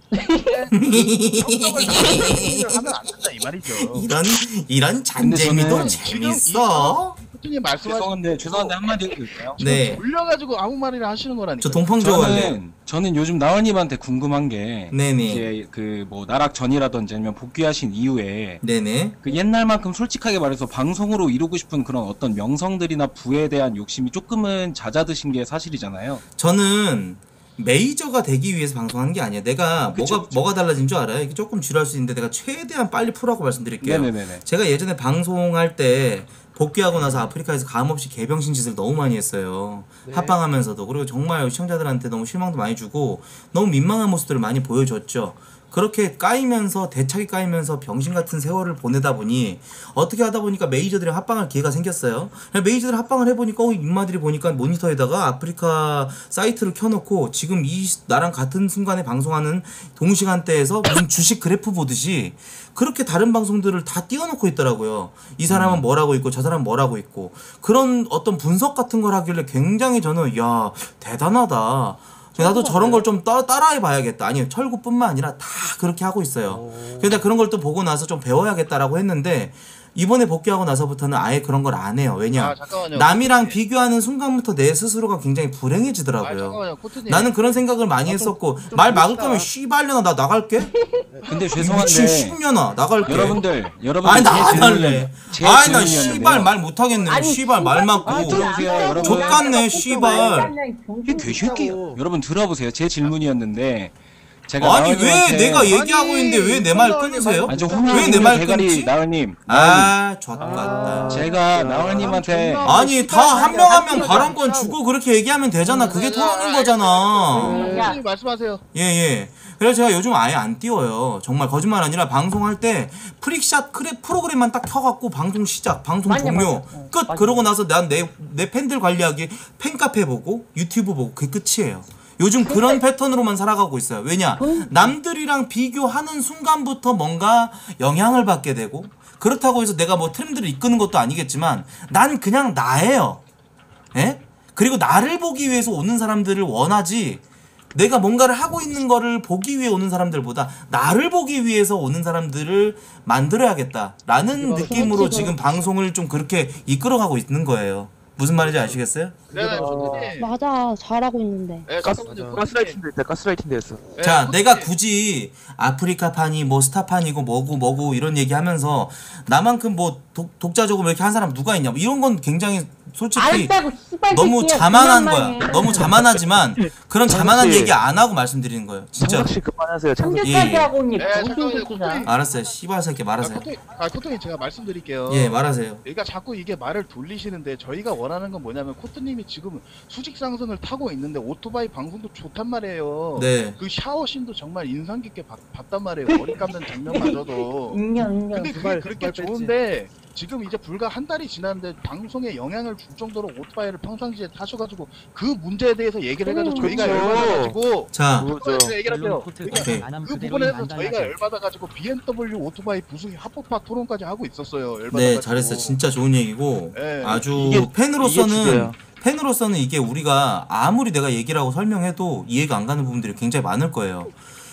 하면 안 된다 이 말이죠. 이런 이런 잔재미도 저는 재밌어. 코트님 말씀하신 죄송한데 죄송한데 한마디 해도 될까요? 네. 올려가지고 아무 말이나 하시는 거라니까. 저 동팡조 할래요. 저는 저는 요즘 나얼님한테 궁금한 게 네네. 이제 그 뭐 나락 전이라든지 아니면 복귀하신 이후에 네네. 그 옛날만큼 솔직하게 말해서 방송으로 이루고 싶은 그런 어떤 명성들이나 부에 대한 욕심이 조금은 잦아드신 게 사실이잖아요. 저는 메이저가 되기 위해서 방송하는 게 아니에요. 내가 그쵸, 뭐가 뭐가 달라진 줄 알아요? 이게 조금 지루할 수 있는데 내가 최대한 빨리 풀라고 말씀드릴게요. 네네네네. 제가 예전에 방송할 때 복귀하고 나서 아프리카에서 감없이 개병신 짓을 너무 많이 했어요. 네. 합방하면서도. 그리고 정말 시청자들한테 너무 실망도 많이 주고 너무 민망한 모습들을 많이 보여줬죠. 그렇게 까이면서 대차게 까이면서 병신 같은 세월을 보내다 보니 어떻게 하다 보니까 메이저들이랑 합방할 기회가 생겼어요. 메이저들 합방을 해보니까 어, 인마들이 보니까 모니터에다가 아프리카 사이트를 켜놓고 지금 이 나랑 같은 순간에 방송하는 동시간대에서 무슨 주식 그래프 보듯이 그렇게 다른 방송들을 다 띄워놓고 있더라고요. 이 사람은 뭐라고 있고 저 사람은 뭐라고 있고 그런 어떤 분석 같은 걸 하길래 굉장히 저는 야 대단하다. 나도 저런 걸 좀 따라해 봐야겠다. 아니 철구뿐만 아니라 다 그렇게 하고 있어요. 근데 그런 걸 또 보고 나서 좀 배워야겠다라고 했는데 이번에 복귀하고 나서부터는 아예 그런 걸 안 해요. 왜냐? 아, 잠깐만요. 남이랑 비교하는 순간부터 내 스스로가 굉장히 불행해지더라고요. 아, 잠깐만요. 코트님. 나는 그런 생각을 많이 했었고 말 막을 거면 씨발려나 나 나갈게. 근데 미친 죄송한데 십년아 나갈게. 여러분들 여러분 아니 나 안 제 할래. 제 아니 나 질문이었는데요. 씨발 말 못하겠네. 씨발 말 맞고. 아, 들어보세요, 여러분. 족같네 씨발. 이게 개새끼야. 여러분 들어보세요. 제 질문이었는데 제가 아니 왜 나얼님한테- 내가 얘기하고 있는데 왜 내 말 끊으세요? 아니 저 왜 내 말 대가리 끊지? 나얼님. 아 족같다. 제가 나얼님한테 아니 다 한 명 한 명 발언권 주고 그렇게 얘기하면 되잖아. 그게 토론인 거잖아. 코트님 말씀하세요. 예예. 그래서 제가 요즘 아예 안 띄워요. 정말 거짓말 아니라 방송할 때 프릭샷 크래 프로그램만 딱 켜갖고 방송 시작, 방송 맞아, 종료, 맞아. 어, 끝. 맞아. 그러고 나서 난 내 내 팬들 관리하기 팬카페 보고 유튜브 보고 그게 끝이에요. 요즘 그런 패턴으로만 살아가고 있어요. 왜냐? 남들이랑 비교하는 순간부터 뭔가 영향을 받게 되고 그렇다고 해서 내가 뭐 트렌드를 이끄는 것도 아니겠지만 난 그냥 나예요. 예? 그리고 나를 보기 위해서 오는 사람들을 원하지 내가 뭔가를 하고 있는 거를 보기 위해 오는 사람들보다 나를 보기 위해서 오는 사람들을 만들어야겠다라는 느낌으로 지금 방송을 좀 그렇게 이끌어가고 있는 거예요. 무슨 말인지 아시겠어요? 네, 코트님. 맞아, 잘하고 있는데. 네, 잠깐만요. 가스라이팅 됐다. 가스라이팅 됐어. 네, 자, 코트님. 내가 굳이 아프리카판이 뭐 스타판이고 뭐고 뭐고 이런 얘기하면서 나만큼 뭐 독, 독자적으로 이렇게 한 사람 누가 있냐? 뭐 이런 건 굉장히 솔직히 알았다고 씨발 너무 새끼야. 자만한 그만만 거야. 해. 너무 자만하지만 그런 자만한 장씨. 얘기 안 하고 말씀드리는 거예요. 진짜. 장석 씨 그만하세요. 장석 씨. 예, 현재까지 예. 하고 있니 네, 병신 잠깐만요. 새끼가. 코트님. 알았어요. 씨발 새끼 아, 말하세요. 코트님, 아, 코트님 제가 말씀드릴게요. 예, 말하세요. 그러니까 자꾸 이게 말을 돌리시는데 저희가 원하는 건 뭐냐면 코트님이 지금 수직 상승을 타고 있는데 오토바이 방송도 좋단 말이에요. 네. 그 샤워씬도 정말 인상 깊게 봤, 봤단 말이에요. 머리 감는 장면마저도. 인정 인정. 근데 그게 두발, 그렇게 두발 좋은데 지금 이제 불과 한 달이 지났는데 방송에 영향을 줄 정도로 오토바이를 평상시에 타셔가지고 그 문제에 대해서 얘기를 해가지고 저희가 그렇죠. 열받아가지고 자, 그거에서 얘기를 하세요. 그러니까 오케이. 그 부분에서 저희가 열받아가지고 비엠더블유 오토바이 부수기 합법화 토론까지 하고 있었어요. 열받아가지고. 네, 잘했어요. 진짜 좋은 얘기고 네. 아주 이게- 이게 팬으로서는 주제야. 팬으로서는 이게 우리가 아무리 내가 얘기를 하고 설명해도 이해가 안 가는 부분들이 굉장히 많을 거예요.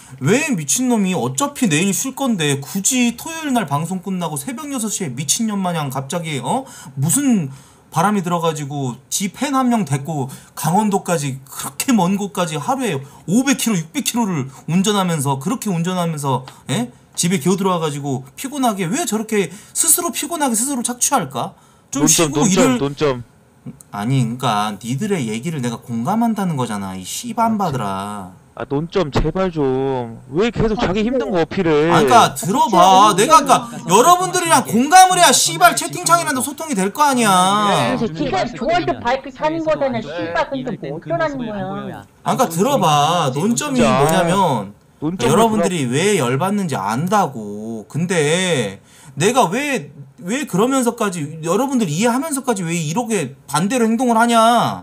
왜 미친놈이 어차피 내일 쉴 건데 굳이 토요일 날 방송 끝나고 새벽 여섯 시에 미친년 마냥 갑자기 어? 무슨 바람이 들어가지고 지 팬 한 명 데리고 강원도까지 그렇게 먼 곳까지 하루에 오백 킬로미터 육백 킬로미터를 운전하면서 그렇게 운전하면서 에? 집에 기어 들어와가지고 피곤하게 왜 저렇게 스스로 피곤하게 스스로 착취할까? 좀 논점, 쉬고 논점, 일을 논점. 아니 그니까 니들의 얘기를 내가 공감한다는 거잖아 이 씨반바들아. 아 논점 제발 좀. 왜 계속 자기 힘든 거 어필해? 아 그니까 들어봐. 내가 아까 여러분들이랑 공감을 해야 씨발 채팅창이라도 소통이 될 거 아니야. 그래서 지가 좋아도 바이크 사는 거잖아. 씨발 근데 뭐 어쩌라는 거야. 아 그니까 들어봐. 논점이 진짜. 뭐냐면 논점을 여러분들이 왜 열받는지 안다고. 근데 내가 왜 왜 그러면서까지 여러분들 이해하면서까지 왜 이렇게 반대로 행동을 하냐.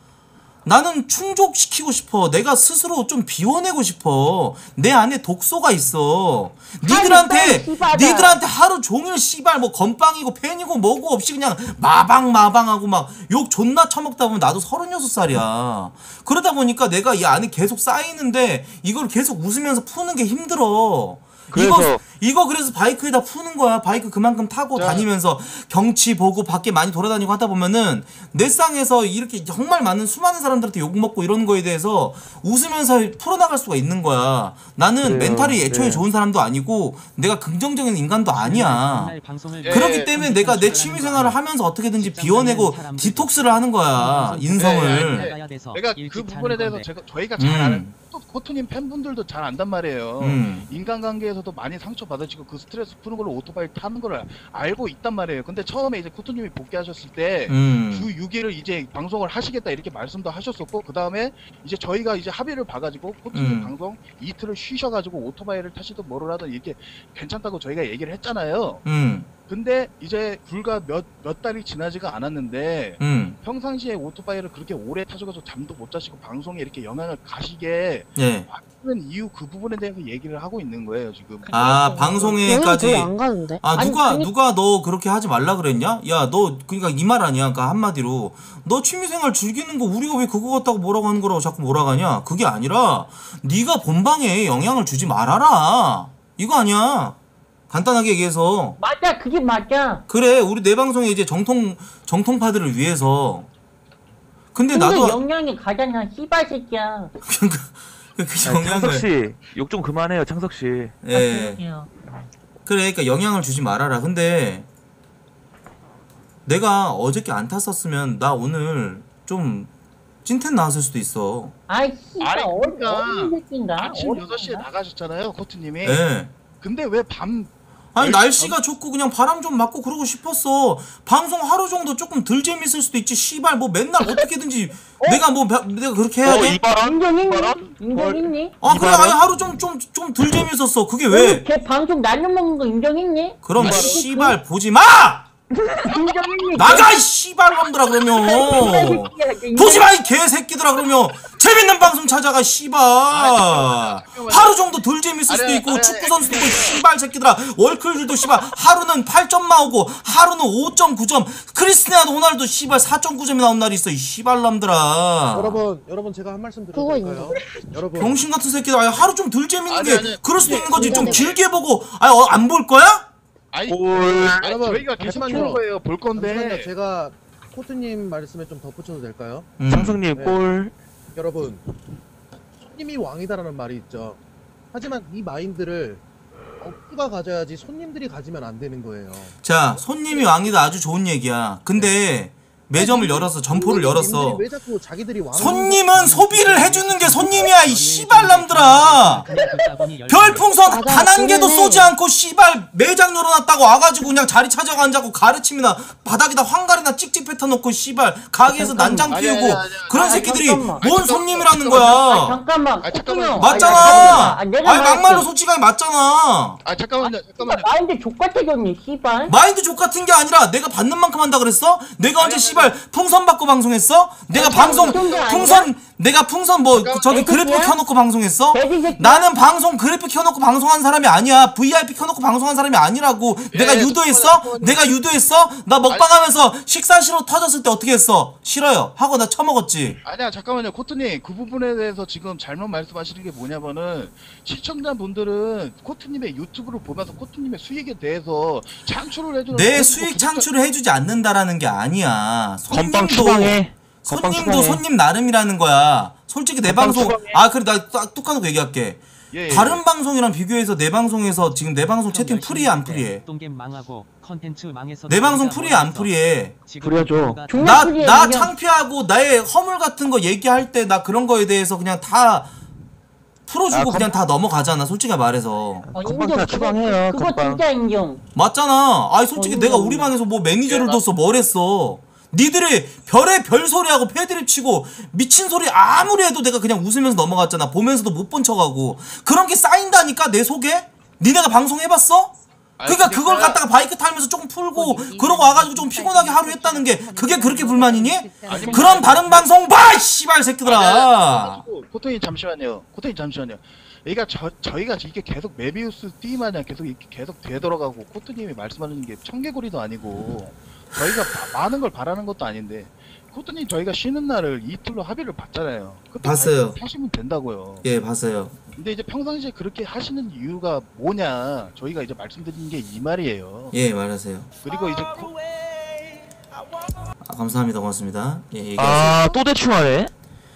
나는 충족시키고 싶어. 내가 스스로 좀 비워내고 싶어. 내 안에 독소가 있어. 니들한테 니들한테 하루 종일 씨발 뭐 건빵이고 팬이고 뭐고 없이 그냥 마방 마방하고 막 욕 존나 처먹다 보면 나도 서른여섯 살이야. 그러다 보니까 내가 이 안에 계속 쌓이는데 이걸 계속 웃으면서 푸는 게 힘들어. 그래서 이거 이거 그래서 바이크에다 푸는 거야. 바이크 그만큼 타고 자. 다니면서 경치 보고 밖에 많이 돌아다니고 하다 보면은 내 쌍에서 이렇게 정말 많은 수많은 사람들한테 욕먹고 이런 거에 대해서 웃으면서 풀어나갈 수가 있는 거야. 나는 그래요. 멘탈이 애초에 네. 좋은 사람도 아니고 내가 긍정적인 인간도 아니야. 방송을 그렇기 때문에 내가 내 취미생활을 하면서 어떻게든지 비워내고 디톡스를 하는 거야. 인성을. 네, 네. 내가 그 부분에 대해서 제가 저희가 잘 음. 아는 또 코트님 팬분들도 잘 안단 말이에요. 음. 인간관계에서도 많이 상처 받으시고 그 스트레스 푸는 걸로 오토바이 타는 걸 알고 있단 말이에요. 근데 처음에 이제 코트님이 복귀하셨을 때 주 음. 육 일을 이제 방송을 하시겠다 이렇게 말씀도 하셨었고 그 다음에 이제 저희가 이제 합의를 봐가지고 코트님 음. 방송 이틀을 쉬셔가지고 오토바이를 타시든 뭐를 하든 이렇게 괜찮다고 저희가 얘기를 했잖아요. 음. 근데 이제 불과 몇, 몇 달이 지나지가 않았는데 음. 평상시에 오토바이를 그렇게 오래 타셔서 잠도 못 자시고 방송에 이렇게 영향을 가시게 예. 하는 이유 그 부분에 대해서 얘기를 하고 있는 거예요 지금. 아 방송에까지 가는데. 아 누가 누가 너 그렇게 하지 말라 그랬냐? 야 너 그러니까 이 말 아니야. 그러니까 한마디로 너 취미생활 즐기는 거 우리가 왜 그거 같다고 뭐라고 하는 거라고 자꾸 몰아가냐? 그게 아니라 네가 본방에 영향을 주지 말아라. 이거 아니야. 간단하게 얘기해서. 맞아, 그게 맞아. 그래 우리 내 방송에 이제 정통 정통파들을 위해서. 근데 근데 나도 영향이 가잖아, 씨발 새끼야. 그 아니, 영향을 창석 씨, 욕 좀 그만해요, 창석 씨. 예. 그래, 그러니까 영향을 주지 말아라. 근데 내가 어저께 안 탔었으면 나 오늘 좀 찐텐 나왔을 수도 있어. 아이 씨발 아니, 어린 그러니까 어린 새끼인가? 아침 어린 여섯 시에 새끼인가? 나가셨잖아요 코트님이. 예. 근데 왜 밤 아니 날씨가 좋고 그냥 바람 좀 맞고 그러고 싶었어. 방송 하루 정도 조금 덜 재밌을 수도 있지. 씨발 뭐 맨날 어떻게든지 내가 뭐 바- 내가 그렇게 해야 돼? 인정했니? 인정했니? 아 그래 아니 하루 좀 좀 좀 덜 재밌었어. 그게 왜? 걔 방송 날려 먹는 거 인정했니? 그럼 아니, 씨발 보지 마! 인정했니? 나가 이 씨발놈들아 그러면. 보지 마 이 개새끼들아 그러면. 재밌는 방송 찾아가 씨발. 하루 정도 덜 재밌을 수도 있고 축구 선수도 있고 씨발 새끼들아. 월클들도 씨발 하루는 팔 점 나오고 하루는 오 점 구 점. 크리스티아노 호날두 씨발 사 점 구 점이 나온 날이 있어 이 씨발놈들아. 여러분, 여러분 제가 한 말씀 드려도 될까요? 여러분. 병신 같은 새끼들. 아니 하루 좀 덜 재밌는 아니, 게 아니, 그럴 수도 아니, 있는 거지. 좀 아니, 길게 보고 아니 어, 안 볼 거야? 아니, 볼. 아니 여러분, 저희가 계속 잠시만요. 키는 거예요 볼 건데. 잠시만요. 제가 코트님 말씀에 좀 덧붙여도 될까요? 음. 창석님 네. 골. 여러분, 손님이 왕이다라는 말이 있죠. 하지만 이 마인드를 업주가 가져야지 손님들이 가지면 안 되는 거예요. 자 손님이 왕이다 아주 좋은 얘기야. 근데 매점을 열어서 점포를 열었어. 왜 자꾸 자기들이 왕? 손님은 소비를 해주는 게 손님이야 이 씨발남들아. 별풍선 단 한 개도 쏘지 않고 씨발 매장 열어놨다고 와가지고 그냥 자리 찾아가 앉아고 가르침이나 바닥에다 황갈이나 찍찍 뱉어놓고 씨발 가게에서 난장 아니, 피우고 아니, 아니, 아니. 그런 아, 새끼들이 잠깐만. 뭔 손님이라는 아 거야. 잠깐만. 아, 잠깐만. 코트형. 맞잖아. 아, 내가 아니 막말로 말할게. 솔직하게 맞잖아. 아 잠깐만요 잠깐만요. 마인드 족같아졌니 씨발? 마인드 족 같은 게 아니라 내가 받는 만큼 한다 그랬어? 내가 언제 씨발 씨발 풍선 받고 방송했어? 내가 방송 풍선 내가 풍선 뭐 저기 그래픽 켜놓고 방송했어? 나는 방송 그래픽 켜놓고 방송한 사람이 아니야. 브이아이피 켜놓고 방송한 사람이 아니라고. 내가 유도했어? 내가 유도했어? 나 먹방하면서 식사 싫어 터졌을 때 어떻게 했어? 싫어요 하고 나 처먹었지. 아니야 잠깐만요 코트님 그 부분에 대해서 지금 잘못 말씀하시는 게 뭐냐면은 시청자분들은 코트님의 유튜브를 보면서 코트님의 수익에 대해서 창출을 해주는 내 수익 창출을 해주지 않는다라는 게 아니야. 건빵 손님도 추방해. 건빵 손님도 추방해. 손님 나름이라는 거야. 솔직히 내 건빵 방송 추방해. 아 그래 나 뚝 하고 얘기할게. 예, 예, 다른 예. 방송이랑 비교해서 내 방송에서 지금 내 방송 채팅 프리해 안 프리해? 똥겜 망하고 컨텐츠 망해서 내 방송 프리해 안 프리해? 프리하죠. 나 나 창피하고 나의 허물 같은 거 얘기할 때 나 그런 거에 대해서 그냥 다 풀어주고 아, 그냥 다 넘어가잖아 솔직히 말해서. 어, 건빵 인정. 다 추방해요, 그거, 그거 건빵. 진짜 인정. 맞잖아. 아니 솔직히 어, 내가 인정. 우리 방에서 뭐 매니저를 뒀어 뭘 했어. 니들이 별의 별 소리하고 패드립 치고 미친 소리 아무리 해도 내가 그냥 웃으면서 넘어갔잖아. 보면서도 못 본 척하고. 그런 게 쌓인다니까 내 속에. 니네가 방송해봤어? 그러니까 그걸 갖다가 바이크 타면서 조금 풀고 그러고 와가지고 좀 피곤하게 하루 했다는 게 그게 그렇게 불만이니? 그런 다른 방송 봐! 씨발 새끼들아. 코트님 잠시만요. 코트님 잠시만요. 그러니까 저, 저희가 이게 계속 메비우스 띠 마냥 계속 이렇게 계속 되돌아가고 코트님이 말씀하는 게 청개구리도 아니고 저희가 바, 많은 걸 바라는 것도 아닌데 코트님 저희가 쉬는 날을 이틀로 합의를 봤잖아요. 그때 봤어요. 하시면 된다고요. 예 봤어요. 근데 이제 평상시에 그렇게 하시는 이유가 뭐냐 저희가 이제 말씀드린 게 이 말이에요. 예 말하세요. 그리고 이제 코, 아, 감사합니다 고맙습니다. 예 얘기하세요. 아, 또 대충하네.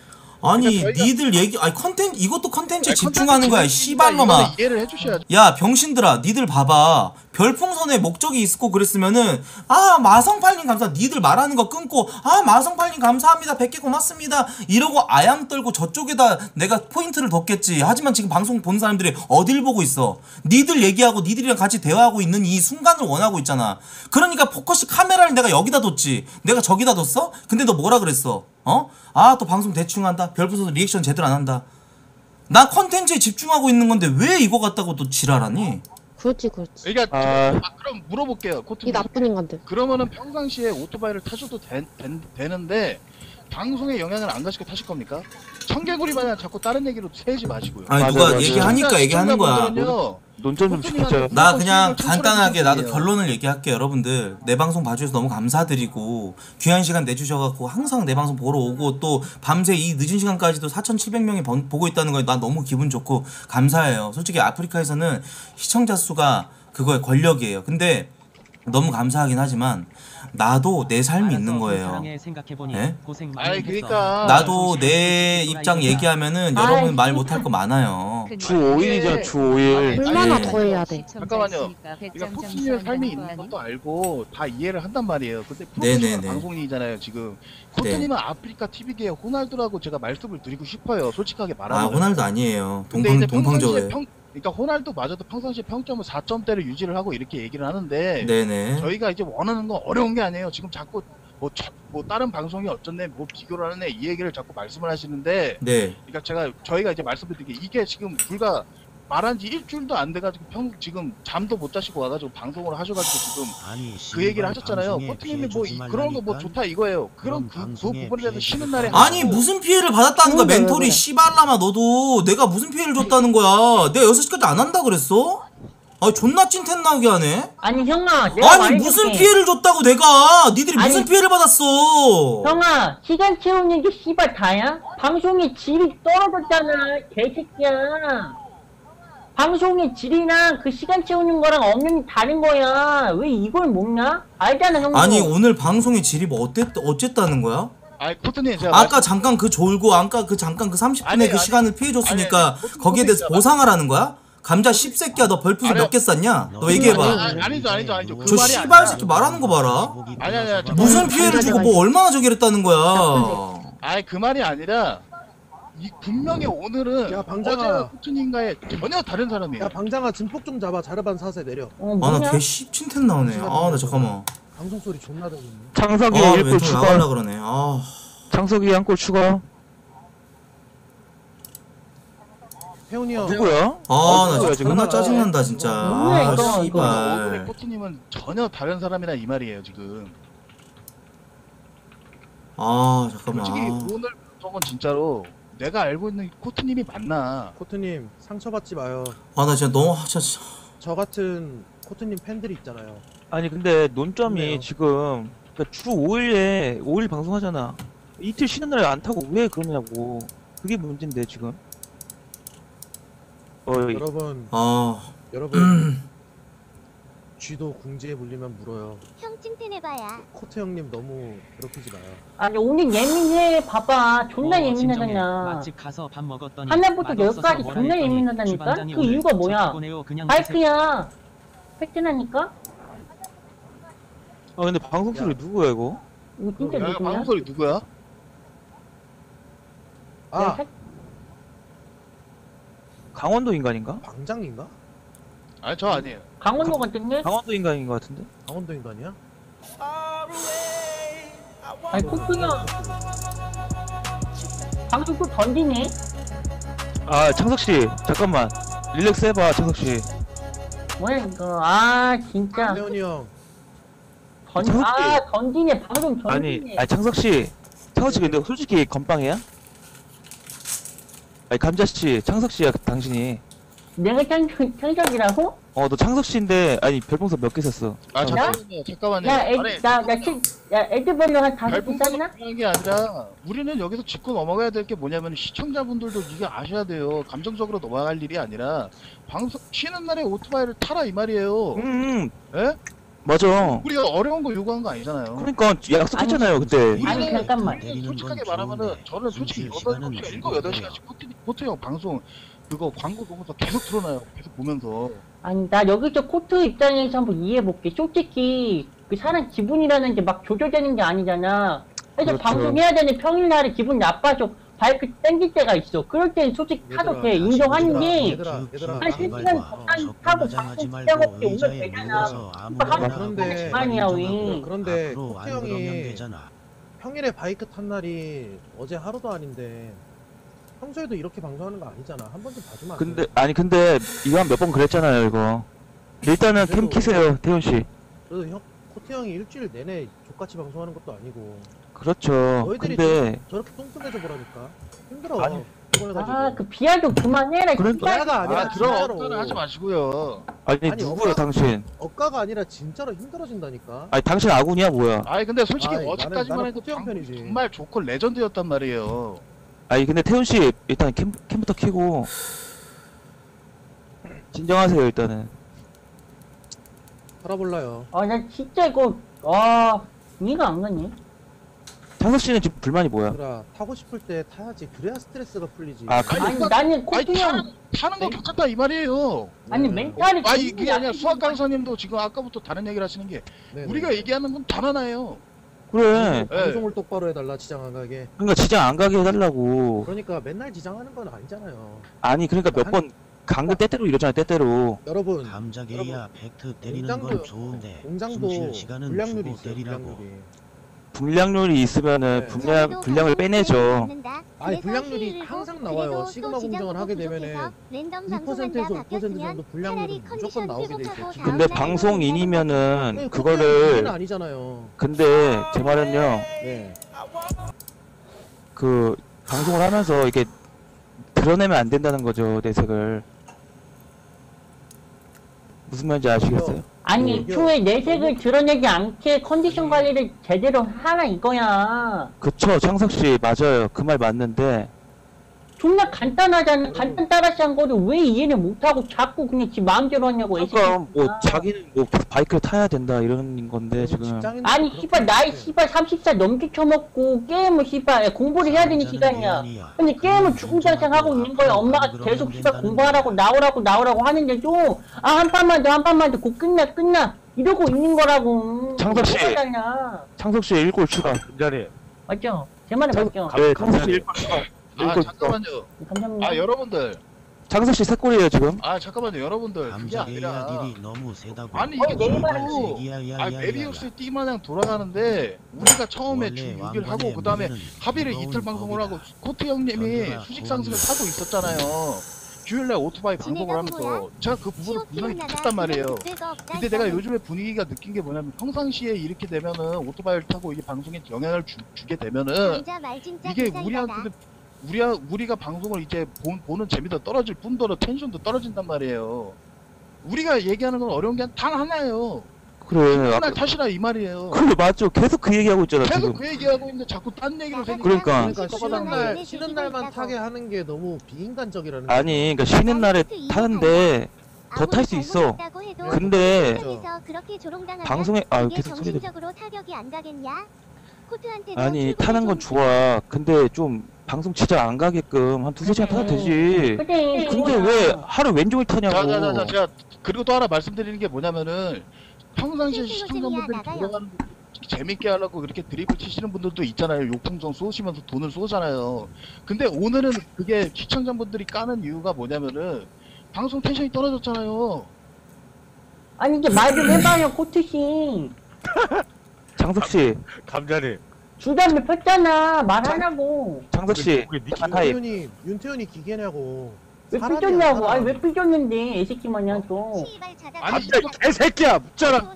아니 그러니까 저희가- 니들 얘기 아니 컨텐츠 이것도 컨텐츠에 아니, 집중하는 거야 컨텐츠 씨발놈아. 이거는 이해를 해주셔야죠. 야 병신들아 니들 봐봐. 별풍선에 목적이 있고 그랬으면은 아 마성팔님 감사 니들 말하는 거 끊고 아 마성팔님 감사합니다 백 개 고맙습니다 이러고 아양 떨고 저쪽에다 내가 포인트를 뒀겠지. 하지만 지금 방송 본 사람들이 어딜 보고 있어. 니들 얘기하고 니들이랑 같이 대화하고 있는 이 순간을 원하고 있잖아. 그러니까 포커스 카메라를 내가 여기다 뒀지. 내가 저기다 뒀어? 근데 너 뭐라 그랬어? 어? 아 또 방송 대충 한다. 별풍선 리액션 제대로 안 한다. 난 컨텐츠에 집중하고 있는 건데 왜 이거 갖다고 또 지랄하니? 그렇지, 그렇지. 그러니까 아. 저- 아, 그럼 물어볼게요. 코트님. 이 나쁜 인간들. 그러면은 평상시에 오토바이를 타셔도 되, 된- 되는데 방송에 영향을 안 가시고 타실 겁니까? 청개구리 마냥 자꾸 다른 얘기로 세지 마시고요. 아니 맞아, 누가 맞아. 얘기하니까 얘기하는 거야. 시청자분들은요, 논점 좀 지키자. 나 그냥 신경 간단하게 나도 쓰시는 결론을 얘기할게. 여러분들 내 방송 봐주셔서 너무 감사드리고 귀한 시간 내주셔갖고 항상 내 방송 보러 오고 또 밤새 이 늦은 시간까지도 사천칠백 명이 번- 보고 있다는 거에 난 너무 기분 좋고 감사해요. 솔직히 아프리카에서는 시청자 수가 그거의 권력이에요. 근데 너무 감사하긴 하지만 나도 내 삶이 있는 거예요. 예? 아이 그러니까 나도 내 입장 얘기하면은 여러분 말 못할 거 많아요. 주 오 일이잖아, 주 오 일. 얼마나 예. 더 해야 돼? 잠깐만요. 그러니까 코트님의 삶이 있는 것도 알고 다 이해를 한단 말이에요. 근데 네네네. 프로페셔널 방송인이잖아요 지금. 코트님은 아프리카 티비계의 호날두라고 제가 말씀을 드리고 싶어요. 솔직하게 아 말하면. 호날두 아니에요. 근데 동방 이제 동방저에. 평상시에 평, 그러니까 호날두마저도 평상시에 평점을 사 점대를 유지를 하고 이렇게 얘기를 하는데 네네. 저희가 이제 원하는 건 어려운 게 아니에요. 지금 자꾸 뭐, 저, 뭐 다른 방송이 어쩌네 뭐 비교를 하네 이 얘기를 자꾸 말씀을 하시는데 네. 그러니까 제가 저희가 이제 말씀드린 게 이게 지금 불과 말한 지 일주일도 안 돼가지고 평 지금 잠도 못 자시고 와가지고 방송을 하셔가지고 지금 아니, 그 얘기를 씨발, 하셨잖아요. 방송에 코트님이 뭐 이, 피해 주지 그런 거 뭐 말라니까. 좋다 이거예요. 그런 그, 그 방송에 부분에 대해서 피해 쉬는 날에 아니 하시고. 무슨 피해를 받았다는 거야 그런데 왜 멘토리 그래? 씨발라마 너도 내가 무슨 피해를 줬다는 거야. 내가 여섯 시까지 안 한다 그랬어? 아 존나 찐텐 나오게 하네. 아니 형아 내가 아니 말해줄게. 무슨 피해를 줬다고 내가 니들이 무슨 아니, 피해를 받았어. 형아 시간 채우는 게 씨발 다야? 방송의 질이 떨어졌잖아 개새끼야. 방송의 질이랑 그 시간 채우는 거랑 엄연히 다른 거야. 왜 이걸 먹냐? 알잖아 형도. 아니 오늘 방송의 질이 뭐 어땠, 어쨌다는 거야? 아니 코트님 제가 아까 잠깐 그 졸고 아까 그 잠깐 그 삼십 분의 아니, 그 아니, 시간을 피해 줬으니까 아니, 아니, 거기에 대해서 코트님 보상하라는 거야? 감자 씹새끼야 너 별풍선 아니, 몇 개 쌌냐? 너 얘기해봐. 아니, 아니죠 아니죠 아니죠 그 저 말이 씨발 아니라 새끼 말하는 거 봐라. 아니 아니 아니 무슨 피해를 주고 뭐 얼마나 저기 했다는 거야. 아니 그 말이 아니라 이 분명히 오늘은 야, 방장아. 어제와 코트님과의 전혀 다른 사람이에요. 야 방장아 진폭 좀 잡아. 자르반 사세 내려. 어, 아 나 뭐냐? 개 씹친텐 나오네. 아 나 잠깐만. 방송 소리 존나 들리네. 창석이 아 일 골 멘토 추가. 나가려 그러네. 아 창석이 한 골 추가. 태훈이 형. 누구야? 아, 나 누구야, 진짜 존나 지금? 짜증난다 진짜. 뭐야, 아 이거, 오늘의 이거. 씨발. 어, 뭐, 뭐, 뭐, 뭐, 뭐, 뭐, 뭐, 뭐, 뭐, 뭐, 뭐, 뭐, 뭐, 뭐, 뭐, 뭐, 뭐, 뭐, 뭐, 전혀 다른 사람이라 이 말이에요 지금. 아 잠깐만. 솔직히 아. 오늘 저건 진짜로 내가 알고 있는 코트님이 맞나? 코트님 상처받지 마요. 아 나 진짜 너무 진짜. 저 같은 코트님 팬들이 있잖아요. 아니 근데 논점이 그래요. 지금 그러니까 주 오 일에 오 일 방송하잖아. 이틀 쉬는 날에 안 타고 왜 그러냐고. 그게 문제인데 지금. 어이. 여러분, 아. 여러분, 쥐도 궁지에 물리면 물어요. 형 찐텐해봐야. 코트 형님 너무 괴롭히지 마요. 아니 오늘 예민해. 봐봐. 존나 어, 진정해. 예민하잖아. 맛집 가서 밥 먹었더니 하나부터 맛없어서 열까지 뭐라 존나 했더니 예민하다니까? 주반장이 그 오늘 이유가 뭐야? 저 피곤해요. 그냥 드세요. 바이크야. 팩트나니까? 아 근데 방송 소리 누구야 이거? 이거 진짜 야, 누구냐? 방송 소리 누구야? 아, 강원도 인간인가? 방장인가? 아니 저 아니에요. 강원도 같은데? 강원도 인간인 것 같은데? 강원도 인간이야? 아니 코트야. 방송 또 던지네? 아 창석씨 잠깐만 릴렉스 해봐 창석씨. 뭐야 이거. 아 진짜. 레온이 형. 던, 창석씨. 아 던지네. 방송 던지네. 아니 아니 창석씨 창석씨 근데 솔직히 건빵이야? 아니 감자씨 창석씨야 당신이. 내가 창, 창석이라고? 어 너 창석씨인데 아니 별풍선 몇 개 썼어? 아 잠깐만요. 잠깐만요. 야, 애, 아니, 나, 나, 치, 야, 애들별로 한 다섯 개 별풍선이 쌌나? 중요한 게 아니라 우리는 여기서 짚고 넘어가야 될 게 뭐냐면 시청자분들도 이게 아셔야 돼요. 감정적으로 넘어갈 일이 아니라 방송 쉬는 날에 오토바이를 타라 이 말이에요. 음 예? 맞아. 우리가 어려운 거 요구한 거 아니잖아요. 그러니까 약속했잖아요 그때. 아니 잠깐만. 우리는 솔직하게 말하면은 저는 솔직히 여덟 시간 일곱 여덟 시간씩 포트 포트 형 방송 그거 광고 보면서 계속 틀어놔요. 계속 보면서. 아니 나 여기서 코트 입장에서 한번 이해해볼게. 솔직히 그 사람 기분이라는 게 막 조절되는 게 아니잖아. 그래서 그렇죠. 방송해야 되는 평일날에 기분 나빠서 바이크 땡길 때가 있어. 그럴 때는 솔직히 타도 돼. 인정하는 게 얘들아, 얘들아. 한 세 시간 적당히 타고 방송 시작 없이 오면 되잖아. 그런데 아니야 왜? 그런데 앞으로 코트 안 그러면 형이 되잖아. 평일에 바이크 탄 날이 어제 하루도 아닌데 평소에도 이렇게 방송하는 거 아니잖아. 한 번 좀 봐주면 안 돼? 근데 아니 근데 이거 한 몇 번 그랬잖아요 이거. 일단은 캠 키세요 태훈 씨. 그래도 형 코트 형이 일주일 내내 족같이 방송하는 것도 아니고 그렇죠. 너희들이 근데 저, 저렇게 똥손해서 보라니까 힘들어. 아니, 이걸 가지고. 아 그 비하도 그만해라. 그래, 진짜. 비하가 아니라 아 들어 진짜로. 억까는 하지 마시고요. 아니, 아니, 누구야 억까- 당신? 억가가 아니라 진짜로 힘들어진다니까. 아니 당신 아군이야 뭐야? 아니 근데 솔직히 아이, 나는- 어제까지만 나는 해도 코트 형 방- 편이지. 정말 좋고 레전드였단 말이에요. 아니 근데 태훈 씨 일단 캠 캠부터 키고 진정하세요 일단은. 팔아볼라요. 아 나 진짜 이거 아 이해가 안 가네. 창석 씨는 지금 불만이 뭐야? 얘들아 타고 싶을 때 타야지. 그래야 스트레스가 풀리지. 아 그, 아니 나는 아니 코트 형 타는, 타는 거 괜찮다 이 말이에요. 아니 네. 멘탈이 아니 진짜 그게 아니라 약해진 수학 거야. 강사님도 지금 아까부터 다른 얘기를 하시는 게 네네. 우리가 얘기하는 건 단 하나예요. 그래. 예. 방송을 똑바로 해달라. 지장 안 가게. 그러니까 지장 안 가게 해달라고. 그러니까 맨날 지장하는 건 아니잖아요. 아니 그러니까 몇 번 강도 때때로 이러잖아요 때때로. 여러분 감자게야 팩트 때리는 공장도- 건 좋은데 공장도 숨쉴 시간은 불량률이 주고 있어요. 때리라고. 불량률이. 불량률이 있으면은 네. 분량 분량을 빼내죠. 아니 불량률이 항상 나와요. 시그마 공정을 하게 되면은 이 퍼센트에서 오 퍼센트 정도 불량률은 무조건 나오게 돼 있어요. 지금. 근데 네, 방송인이면은 코트는 그거를 아니잖아요. 근데 제 말은요 네. 그 방송을 하면서 이게 드러내면 안 된다는 거죠 내색을. 무슨 말인지 아시겠어요? 아니 이게- 애초에 내색을 드러내지 않게 컨디션 관리를 제대로 하라 이거야. 그쵸 창석 씨 맞아요 그 말 맞는데 존나 간단하잖아. 간단 따라시한 거를 왜 이해를 못하고 자꾸 그냥 지 마음대로 하냐고 그러니까 애쓰니까. 뭐 자기는 뭐 바이크를 타야 된다 이런 건데 지금. 직장인들 아니 그렇게 씨발 나이 해. 씨발 삼십 살 넘게 쳐먹고 게임을 씨발 공부를 해야 되는 시간이야. 근데 게임을 죽음장생 하고 있는 거야. 엄마가 계속 씨발 공부하라고 나오라고 나오라고 하는데도 아 한 판만 더 한 판만 더 곧 끝나 끝나 이러고 있는 거라고. 창석 씨. 뭐하냐. 창석 씨 일골 추가. 자리. 맞죠? 제 말은 맞죠? 네 창석 씨 일골 추가. 아 일골 추가. 잠깐만요. 감사합니다. 아 여러분들. 창석 씨 세 골이에요 지금. 아 잠깐만요 여러분들. 그게 감자게야 아니라. 딜이 너무 세다고. 아니 어, 이게 내 정말 말은 얘기야, 아 메비우스 띠마냥 돌아가는데 우리가 처음에 주 육 일 하고 그 다음에 합의를 이틀 방송을 하고 코트 형님이 수직 상승을 타고 있었잖아요. 휴일날 오토바이 방송을 하면서 제가 그 부분을 분명히 느꼈단 말이에요. 근데 내가 요즘에 분위기가 느낀 게 뭐냐면 평상시에 이렇게 되면은 오토바이를 타고 이게 방송에 영향을 주, 주게 되면은 이게 우리한테 우리 우리가 방송을 이제 본, 보는 재미도 떨어질 뿐더러 텐션도 떨어진단 말이에요. 우리가 얘기하는 건 어려운 게 단 하나예요. 그래. 맨날 탓이라 이 말이에요. 그래 맞죠. 계속 그 얘기하고 있잖아 계속 지금. 그 얘기하고 있는데 자꾸 딴 얘기를 생각. 그러니까. 그러니까 쉬는 날 쉬는 날만 타게 하는 게 너무 비인간적이라는 거야. 아니 그러니까 쉬는 날에 타는데 더 탈 수 있어. 근데 방송에 아 계속 소리 들. 타격이 안 가겠냐? 아니 타는 건 좋아. 근데 좀 방송 진짜 안 가게끔 한 두세 시간 타도 되지. 그래, 근데 왜 하루 왼종일 타냐고. 자자자자 제가 그리고 또 하나 말씀드리는 게 뭐냐면은 평상시에 시청자분들이 들어가는 거 재밌게 하려고 그렇게 드립을 치시는 분들도 있잖아요. 욕풍정 쏘시면서 돈을 쏘잖아요. 근데 오늘은 그게 시청자분들이 까는 이유가 뭐냐면은 방송 텐션이 떨어졌잖아요. 아니 이게 말 좀 해봐요 코트씨. 장석씨. 감자님. 주담배 폈잖아. 말하라고. 장석씨. 윤태현이 윤태현이 기계냐고. 왜 삐졌냐고. 아니 왜 삐졌는데 애새끼 마냥 또. 아니 개새끼야 묻잖아.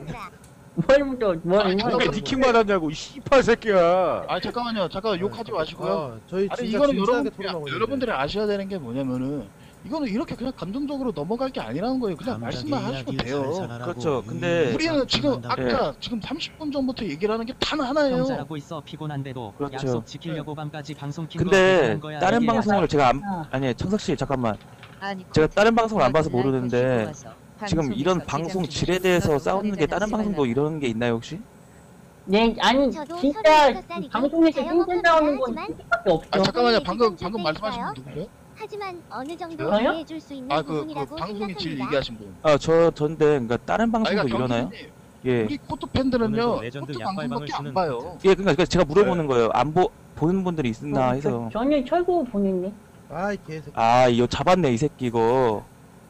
뭘 묻어. 뭘 누가 니킹 받았냐고 이 씨발 새끼야. 아 잠깐만요. 잠깐 욕하지 마시고요. 아, 저희 아니 진짜 이거는 진지하게 여러분 토론하고 있는데. 여러분들이 아셔야 되는 게 뭐냐면은 이거는 이렇게 그냥 감정적으로 넘어갈 게 아니라는 거예요. 그냥 말씀만 하시면 돼요. 그렇죠. 근데 우리는 지금 네. 아까 지금 삼십 분 전부터 얘기를 하는 게 단 하나예요. 형사라고 있어 피곤한데도 그렇죠. 약속 지키려고 밤까지 방송 킨 근데 거 거야. 다른 이게 방송을 제가 안 아니 청석씨 잠깐만. 제가 다른 방송을 안 봐서 모르는데 지금 이런 방송 질에 대해서 싸우는 게 다른 방송도 이런 게 있나요 혹시? 네 아니 진짜 방송에서 띵띵 나오는 건밖에 없어. 아 잠깐만요. 방금 방금 말씀하신 분 누구예요? 하지만 어느 정도 저요? 이해해줄 수 있는 아그 그 부분이라고 방송의 질 생각합니다. 얘기하신 분. 아 저 전데 그러니까 다른 방송도 아니, 그러니까 이러나요? 경기님, 예. 우리 코트 팬들은요. 오늘도 레전드 코트 약발방을 방송밖에 안 쓰는 봐요. 예 그러니까 그러니까 제가 물어보는 거예요. 안 보 보는 분들이 있나 해서. 저는 철구 보냈네. 아이 개새끼. 아 이거 잡았네 이 새끼 이거.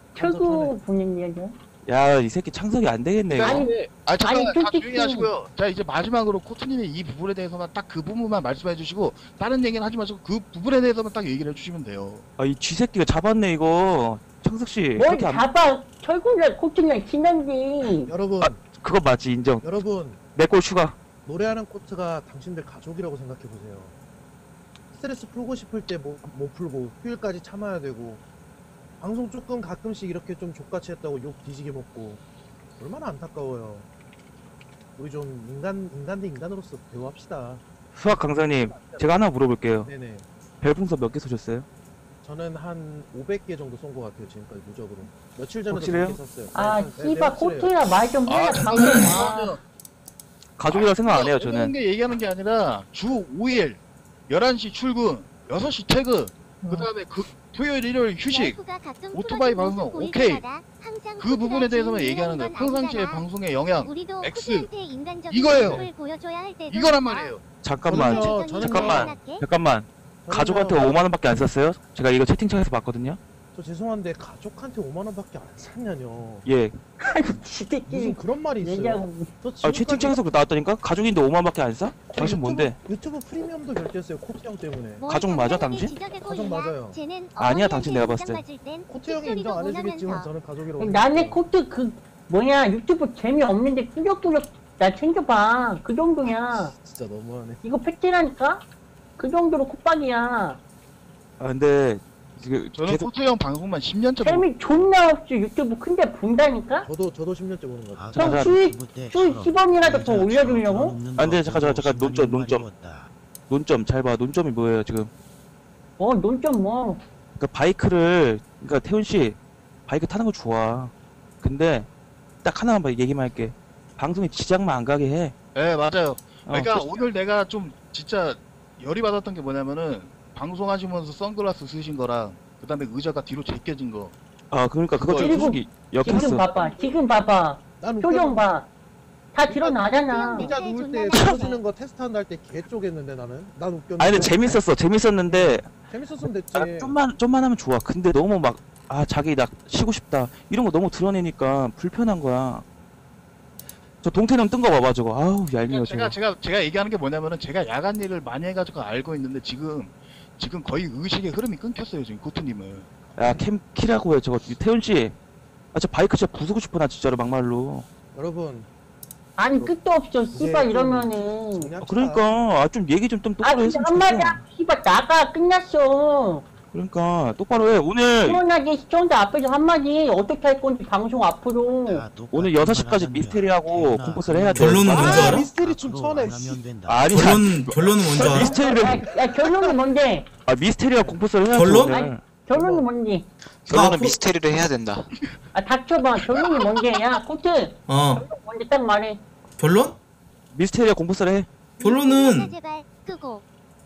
철구 보냈네 저. 야 이 새끼 창석이 안 되겠네 이거. 아니, 아 잠깐만 아니, 다 솔직히- 조용히 하시고요. 자 이제 마지막으로 코트님의 이 부분에 대해서만 딱 그 부분만 말씀해 주시고 다른 얘기는 하지 마시고 그 부분에 대해서만 딱 얘기를 해주시면 돼요. 아 이 쥐새끼가 잡았네 이거. 창석 씨. 뭘 그렇게 안- 잡아 철구랑 코트랑 친한데. 여러분 그거 맞지 인정. 여러분 내 골 추가. 노래하는 코트가 당신들 가족이라고 생각해 보세요. 스트레스 풀고 싶을 때 못 못 풀고 휴일까지 참아야 되고 방송 조금 가끔씩 이렇게 좀 족같이 했다고 욕 뒤지게 먹고 얼마나 안타까워요. 우리 좀 인간 인간 대 인간으로서 대화합시다. 수학 강사님 제가 하나 물어볼게요. 네네. 별풍선 몇 개 쏘셨어요? 저는 한 오백 개 정도 쏜 것 같아요 지금까지 누적으로. 며칠 전에도 확실해요? 그렇게 썼어요. 아 네, 네, 씨발 확실해요. 코트야 말 좀 해라 아, 방금. 아. 가족이라고 생각 안 해요 그런 저는. 게 얘기하는 게 아니라 주 오 일 열한 시 출근 여섯 시 퇴근 그 다음에 그 토요일 일요일 휴식 오토바이 방송 오케이 그 부분에 대해서만 얘기하는 거예요. 평상시에 방송의 영향 X 이거예요. 이거란 말이에요. 잠깐만 저는요, 저는요. 잠깐만 잠깐만 가족한테 오만 원밖에 안 썼어요? 제가 이거 채팅창에서 봤거든요. 저 죄송한데 가족한테 오만 원밖에 안 샀냐뇨. 예. 무슨 그런 말이 있어요. 저 아 채팅창에서 나왔다니까? 가족인데 오만 원밖에 안 사? 당신 뭔데? 유튜브 프리미엄도 결제했어요 코트 형 때문에. 가족 맞아 당신? 가족 맞아요. 아니야 당신 내가 봤을 때. 코트 형이 인정 안 해주겠지만 저는 가족이라고. 나네 코트 그 뭐냐 유튜브 재미없는데 꾸역꾸역 나 챙겨봐 그 정도냐. 진짜 너무하네. 이거 팩트라니까? 그 정도로 콧박이야. 아 근데 지금 저는 계속 코트 형 방송만 십 년째 재미 존나 없이 유튜브 큰데 본다니까? 저도 저도 십 년째 보는 거 같아요. 그럼 자, 수익 수익 십 원이라도 더 올려주려고? 아 근데 잠깐 잠깐 잠깐 논점 논점 논점 잘 봐. 논점이 뭐예요 지금? 어 논점 뭐. 그러니까 바이크를 그러니까 태훈 씨 바이크 타는 거 좋아. 근데 딱 하나만 봐 얘기만 할게. 방송에 지장만 안 가게 해. 네 맞아요. 그러니까 어, 오늘 내가 좀 진짜 열이 받았던 게 뭐냐면은 방송하시면서 선글라스 쓰신 거랑 그 다음에 의자가 뒤로 제껴진 거. 아 그러니까 그것 좀 그리고 솔직히 지금 역했어. 봐봐 지금 봐봐 표정 봐. 다 드러나잖아. 의자 누울 때 떨어지는 거 테스트한다 할 때 개 쪼겠는데 나는. 난 웃겼는데. 아니 근데 재밌었어. 재밌었는데 재밌었으면 됐지. 아, 좀만 좀만 하면 좋아. 근데 너무 막 아 자기 나 쉬고 싶다 이런 거 너무 드러내니까 불편한 거야. 저 동태는 뜬 거 봐봐 저거. 아우 얄미워 제가 저거. 제가 제가 얘기하는 게 뭐냐면은 제가 야간 일을 많이 해가지고 알고 있는데 지금 지금 거의 의식의 흐름이 끊겼어요 지금 코트님을. 야 캠 키라고 해 저거 태훈 씨. 아 저 바이크 진짜 부수고 싶어 나 진짜로 막말로. 여러분 아니 끝도 없어 씨발 이러면은. 아, 그러니까 아 좀 얘기 좀 좀 아 똑바로 진짜 했으면 좋겠어. 한마디야 씨발 나가 끝났어. 그러니까 똑바로 해. 오늘 시원하게 시청자 앞에서 한마디 어떻게 할 건지 방송 앞으로. 오늘 여섯 시까지 미스테리하고 공포스를 해야 돼. 결론은 뭔지 알아? 미스테리 좀 쳐내. 아니 결론 결론은 뭔지 알아? 미스테리를 야 결론은 뭔데? 아 미스테리와 공포스를 해야 돼. 결론? 오늘. 결론은 뭔지. 결론은 미스테리를 해야 된다. 아 닥쳐봐. 결론이 뭔데? 야 코트. 어 결론 뭔데 딱 말해. 결론? 미스테리와 공포스를 해. 결론은 제발 끄고.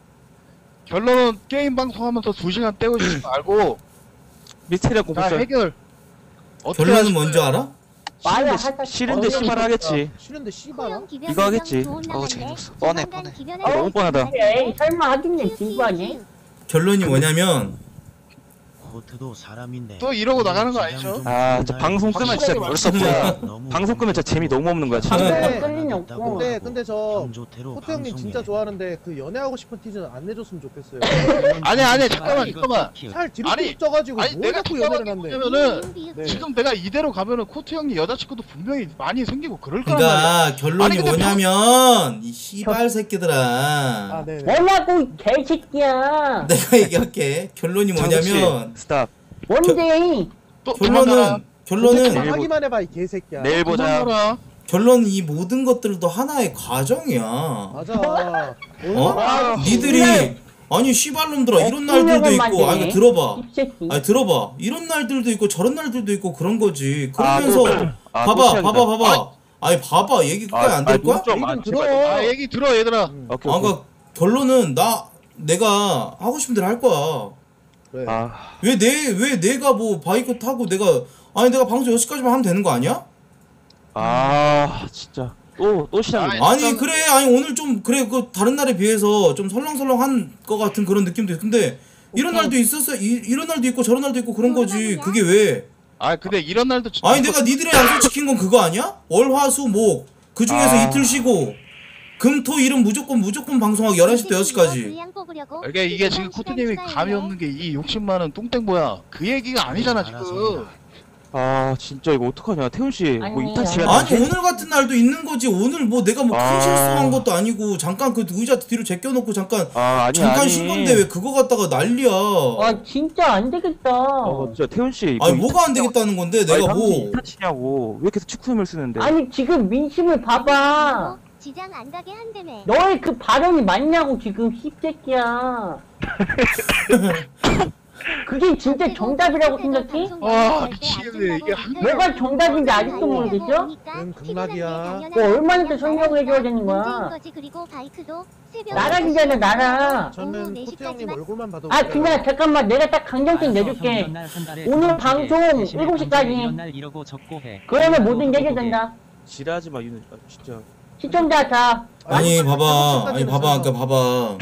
결론은 게임 방송하면서 두 시간 때우지 말고 미스테리와 다 공포스. 해결. 어떻게 결론은 하실 뭔지 거예요? 알아? 말야 싫은데 싫은데 씨발 하겠지. 싫은데 씨발아? 이거 하겠지. 어우 재미없어. 뻔해 뻔해. 아, 너무 뻔하다. 에이 설마 하겠네 진부하네. 결론이 뭐냐면 코트도 사람인데. 또 이러고 나가는 거 아니죠? 아, 진짜 방송 끄면 진짜 확실하게 벌써 말씀해. 뭐야. 방송 끄면 진짜 재미 너무 없는 거야, 진짜. 근데 끌리는 없고. 근데 근데 저 방조태로 코트 형님 방송에. 진짜 좋아하는데 그 연애하고 싶은 티즈는 안 내줬으면 좋겠어요. 아니 아니 잠깐만 잠깐만. 살 뒤로 아니, 쭉 쪄가지고 아니 뭘 내가 자꾸 답답한 연애를 게 한대. 뭐냐면은 네. 지금 내가 이대로 가면은 코트 형이 여자친구도 분명히 많이 생기고 그럴 거란 말이야. 그러니까 결론이 아니, 근데 뭐냐면 이 씨발 새끼들아. 아 네네. 뭐냐고 이 개새끼야. 내가 얘기할게. 결론이 뭐냐면 스탑. 뭔데? 또 결론은 도망가라. 결론은 하기만 해봐 이 개새끼야. 내일 보자. 도망가라. 결론 이 모든 것들도 하나의 과정이야. 맞아. 어? 아, 니들이 아니 씨발놈들아 이런 날들도 있고 아니 들어봐. 입새끼. 아니 들어봐. 이런 날들도 있고 저런 날들도 있고 그런 거지. 그러면서 아, 또, 아, 또 봐봐 시작이다. 봐봐 봐봐. 아니 봐봐 얘기 끝까지 안 될 거야? 좀, 아, 얘기 제발. 들어. 아 얘기 들어 얘들아. 오케이, 아 오케이. 그러니까 결론은 나 내가 하고 싶은 대로 할 거야. 그래. 아, 왜 내 왜 내가 뭐 바이크 타고 내가 아니 내가 방송 여섯 시까지만 하면 되는 거 아니야? 아, 진짜. 또, 또 시작이네. 아니 그래 아니 오늘 좀 그래 그 다른 날에 비해서 좀 설렁설렁한 거 같은 그런 느낌도 있 근데 이런 날도 있었어 이, 이런 날도 있고 저런 날도 있고 그런 거지 그게 왜 아 근데 이런 날도 진짜 아니 내가 니들의 약속 지킨 건 그거 아니야? 월, 화, 수, 목 그 중에서 아. 이틀 쉬고 금, 토, 일은 무조건 무조건 방송하고 열한 시부터 여섯 시까지 이게 이게 지금 코트님이 감이 없는 게 이 욕심 많은 똥땡보야 그 얘기가 아니잖아 지금. 아, 진짜 이거 어떡하냐. 태훈 씨, 뭐 아니, 이따 지가 아니 오늘 같은 날도 있는 거지 오늘 뭐 내가 뭐 큰 아. 실수한 것도 아니고 잠깐 그 의자 뒤로 제껴놓고 잠깐 아, 아니, 잠깐 아니. 쉰 건데 왜 그거 갖다가 난리야 아 진짜 안 되겠다. 어, 진짜 태훈 씨. 아니 뭐가 안 되겠다는 건데 내가 뭐 이타 치냐고. 왜 계속 축구힘을 쓰는데. 아니 지금 민심을 봐봐. 지장 안 가게 한다며. 너의 그 발언이 맞냐고 지금 씹새끼야. 그게 진짜 정답이라고 생각해? 아 미치겠네 이게 한 뭐가 정답인지 아직도 모르겠죠? 응 극락이야. 뭐 얼마나 더 설명을 해줘야 되는 거야? 나라기 전에 나라. 저는 코트 형님 얼굴만 봐도. 아 그냥 잠깐만 내가 딱 강정증 내줄게. 오늘 방송 일곱 시까지. 그러면 모든 게 해결된다. 지랄하지 마, 이는. 아, 진짜. 시청자 자. 아니 봐봐 아니 봐봐 그러니까 봐봐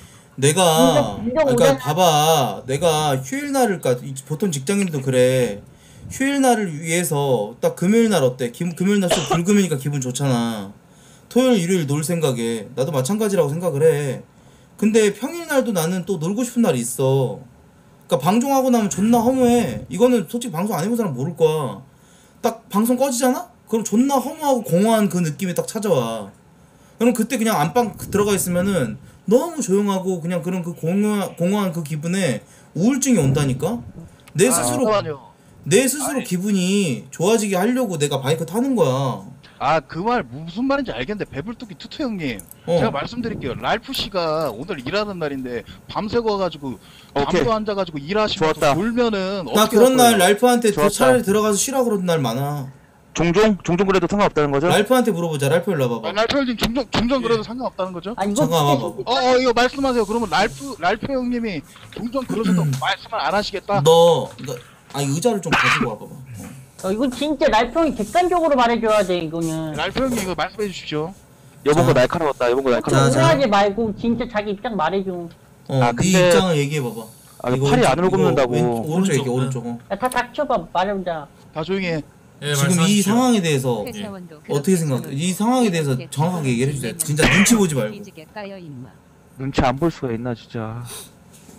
내가 그러니까 봐봐 내가 휴일 날을 그러니까 보통 직장인들도 그래 휴일 날을 위해서 딱 금요일 날 어때 기, 금요일 날 또 불금이니까 기분 좋잖아 토요일 일요일 놀 생각에 나도 마찬가지라고 생각을 해 근데 평일 날도 나는 또 놀고 싶은 날이 있어 그러니까 방송하고 나면 존나 허무해 이거는 솔직히 방송 안 해본 사람 모를 거야 딱 방송 꺼지잖아? 그럼 존나 허무하고 공허한 그 느낌이 딱 찾아와 그럼 그때 그냥 안방 들어가 있으면은 너무 조용하고 그냥 그런 그 공허, 공허한 그 기분에 우울증이 온다니까? 내 스스로 내 스스로 기분이 좋아지게 하려고 내가 바이크 타는 거야 아 그 말 무슨 말인지 알겠는데 배불뚝이 투투 형님 어. 제가 말씀드릴게요 랄프 씨가 오늘 일하는 날인데 밤새고 와가지고 오케이. 밤도 앉아가지고 일하시면서 좋았다. 놀면은 나 어떻게 그런 할 날 거예요? 랄프한테 더 좋았다. 차라리 들어가서 쉬라 그러는 날 많아 종종? 종종 그래도 상관없다는 거죠? 랄프한테 물어보자 랄프 일로 아, 와봐봐 랄프 형님 종종 종종 그래도 상관없다는 거죠? 아 이거 잠깐 와봐봐 어, 어 이거 말씀하세요. 그러면 랄프 랄프 형님이 종종 그러셔도 말씀을 안 하시겠다. 너 너, 아니 의자를 좀 가지고 와봐봐 어. 어 이건 진짜 날평이 객관적으로 말해줘야 돼 이거는. 랄프 형님 이거 말씀해 주십시오. 여본 거 자. 날카로웠다, 여본 거 자, 날카로웠다. 자. 오해하지 말고 진짜 자기 입장 말해줘. 어, 아, 네 근데- 입장을 얘기해봐봐 아, 팔이 안으로 굽는다고. 왼, 오른쪽 얘기 오른쪽 어. 야, 다 닥쳐봐 말해보자. 다 조용히 해. 지금 이 상황에 대해서 어떻게 생각해? 이 상황에 대해서 정확하게 얘기를 해주세요 진짜 눈치 보지 말고 눈치 안 볼 수가 있나, 진짜.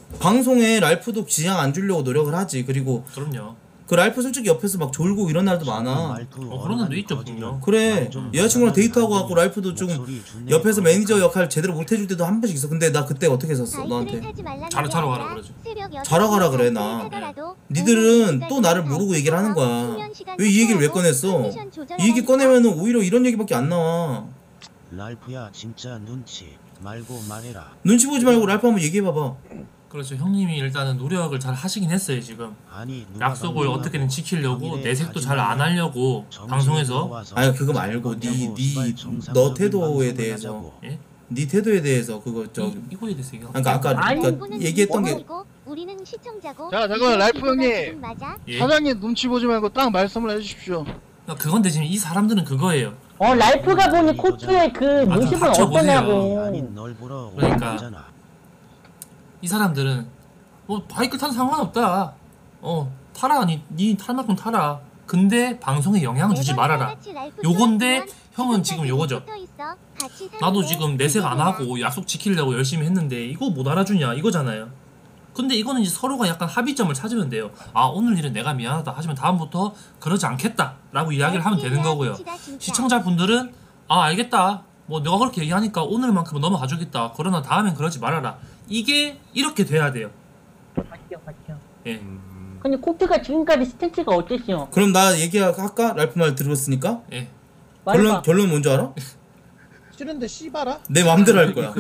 방송에 랄프도 지장 안 주려고 노력을 하지. 그리고 그럼요. 그 랄프 솔직히 옆에서 막 졸고 이런 날도 많아. 어, 그런 날도 있죠 분명. 그래 여자친구랑 데이트하고 갖고 랄프도 좀 옆에서 매니저 역할 제대로 못 해줄 때도 한 번씩 있어. 근데 나 그때 어떻게 했었어 너한테? 자러 자러 가라 그러지. 자러 가라 그래 나. 니들은 또 나를 모르고 얘기를 하는 거야. 왜 이 얘기를 왜 꺼냈어? 이 얘기 꺼내면은 오히려 이런 얘기밖에 안 나와. 랄프야 진짜 눈치 말고 말해라. 눈치 보지 말고 랄프 한번 얘기해봐봐. 그렇죠. 형님이 일단은 노력을 잘 하시긴 했어요 지금. 아니, 약속을 어떻게든 지키려고 내색도 잘 안 하려고 방송에서. 아니 그거 말고 니 니 너 태도에 대해서 예? 니 태도에 대해서 그거 저 이거에 대해서 얘기. 그러니까 아까 그러니까 얘기했던 게 우리는 시청자고. 자 잠깐만 랄프 형님 예? 사장님 눈치 보지 말고 딱 말씀을 해주십시오. 그건데 지금 이 사람들은 그거예요. 어 랄프가 보니 코트의 그 모습은 어떠냐고. 그러니까 이 사람들은 뭐 바이크 타는 상관없다. 어 타라 니니탈 만큼 타라. 근데 방송에 영향을 주지 말아라. 요건데 형은 지금 요거죠. 나도 지금 내색 안 하고 약속 지키려고 열심히 했는데 이거 못 알아주냐 이거잖아요. 근데 이거는 이제 서로가 약간 합의점을 찾으면 돼요. 아 오늘 일은 내가 미안하다 하지만 다음부터 그러지 않겠다 라고 이야기를 하면 되는 거고요. 시청자분들은 아 알겠다 뭐 내가 그렇게 얘기하니까 오늘만큼은 넘어가 주겠다. 그러나 다음엔 그러지 말아라. 이게 이렇게 돼야 돼요. 맞죠 맞죠. 예. 근데 코트가 지금까지 스탠스가 어땠어? 그럼 나 얘기할까? 랄프 말 들었으니까? 예. 결론 결론 뭔지 알아? 싫은데 씨발아? 내 맘대로 할 거야.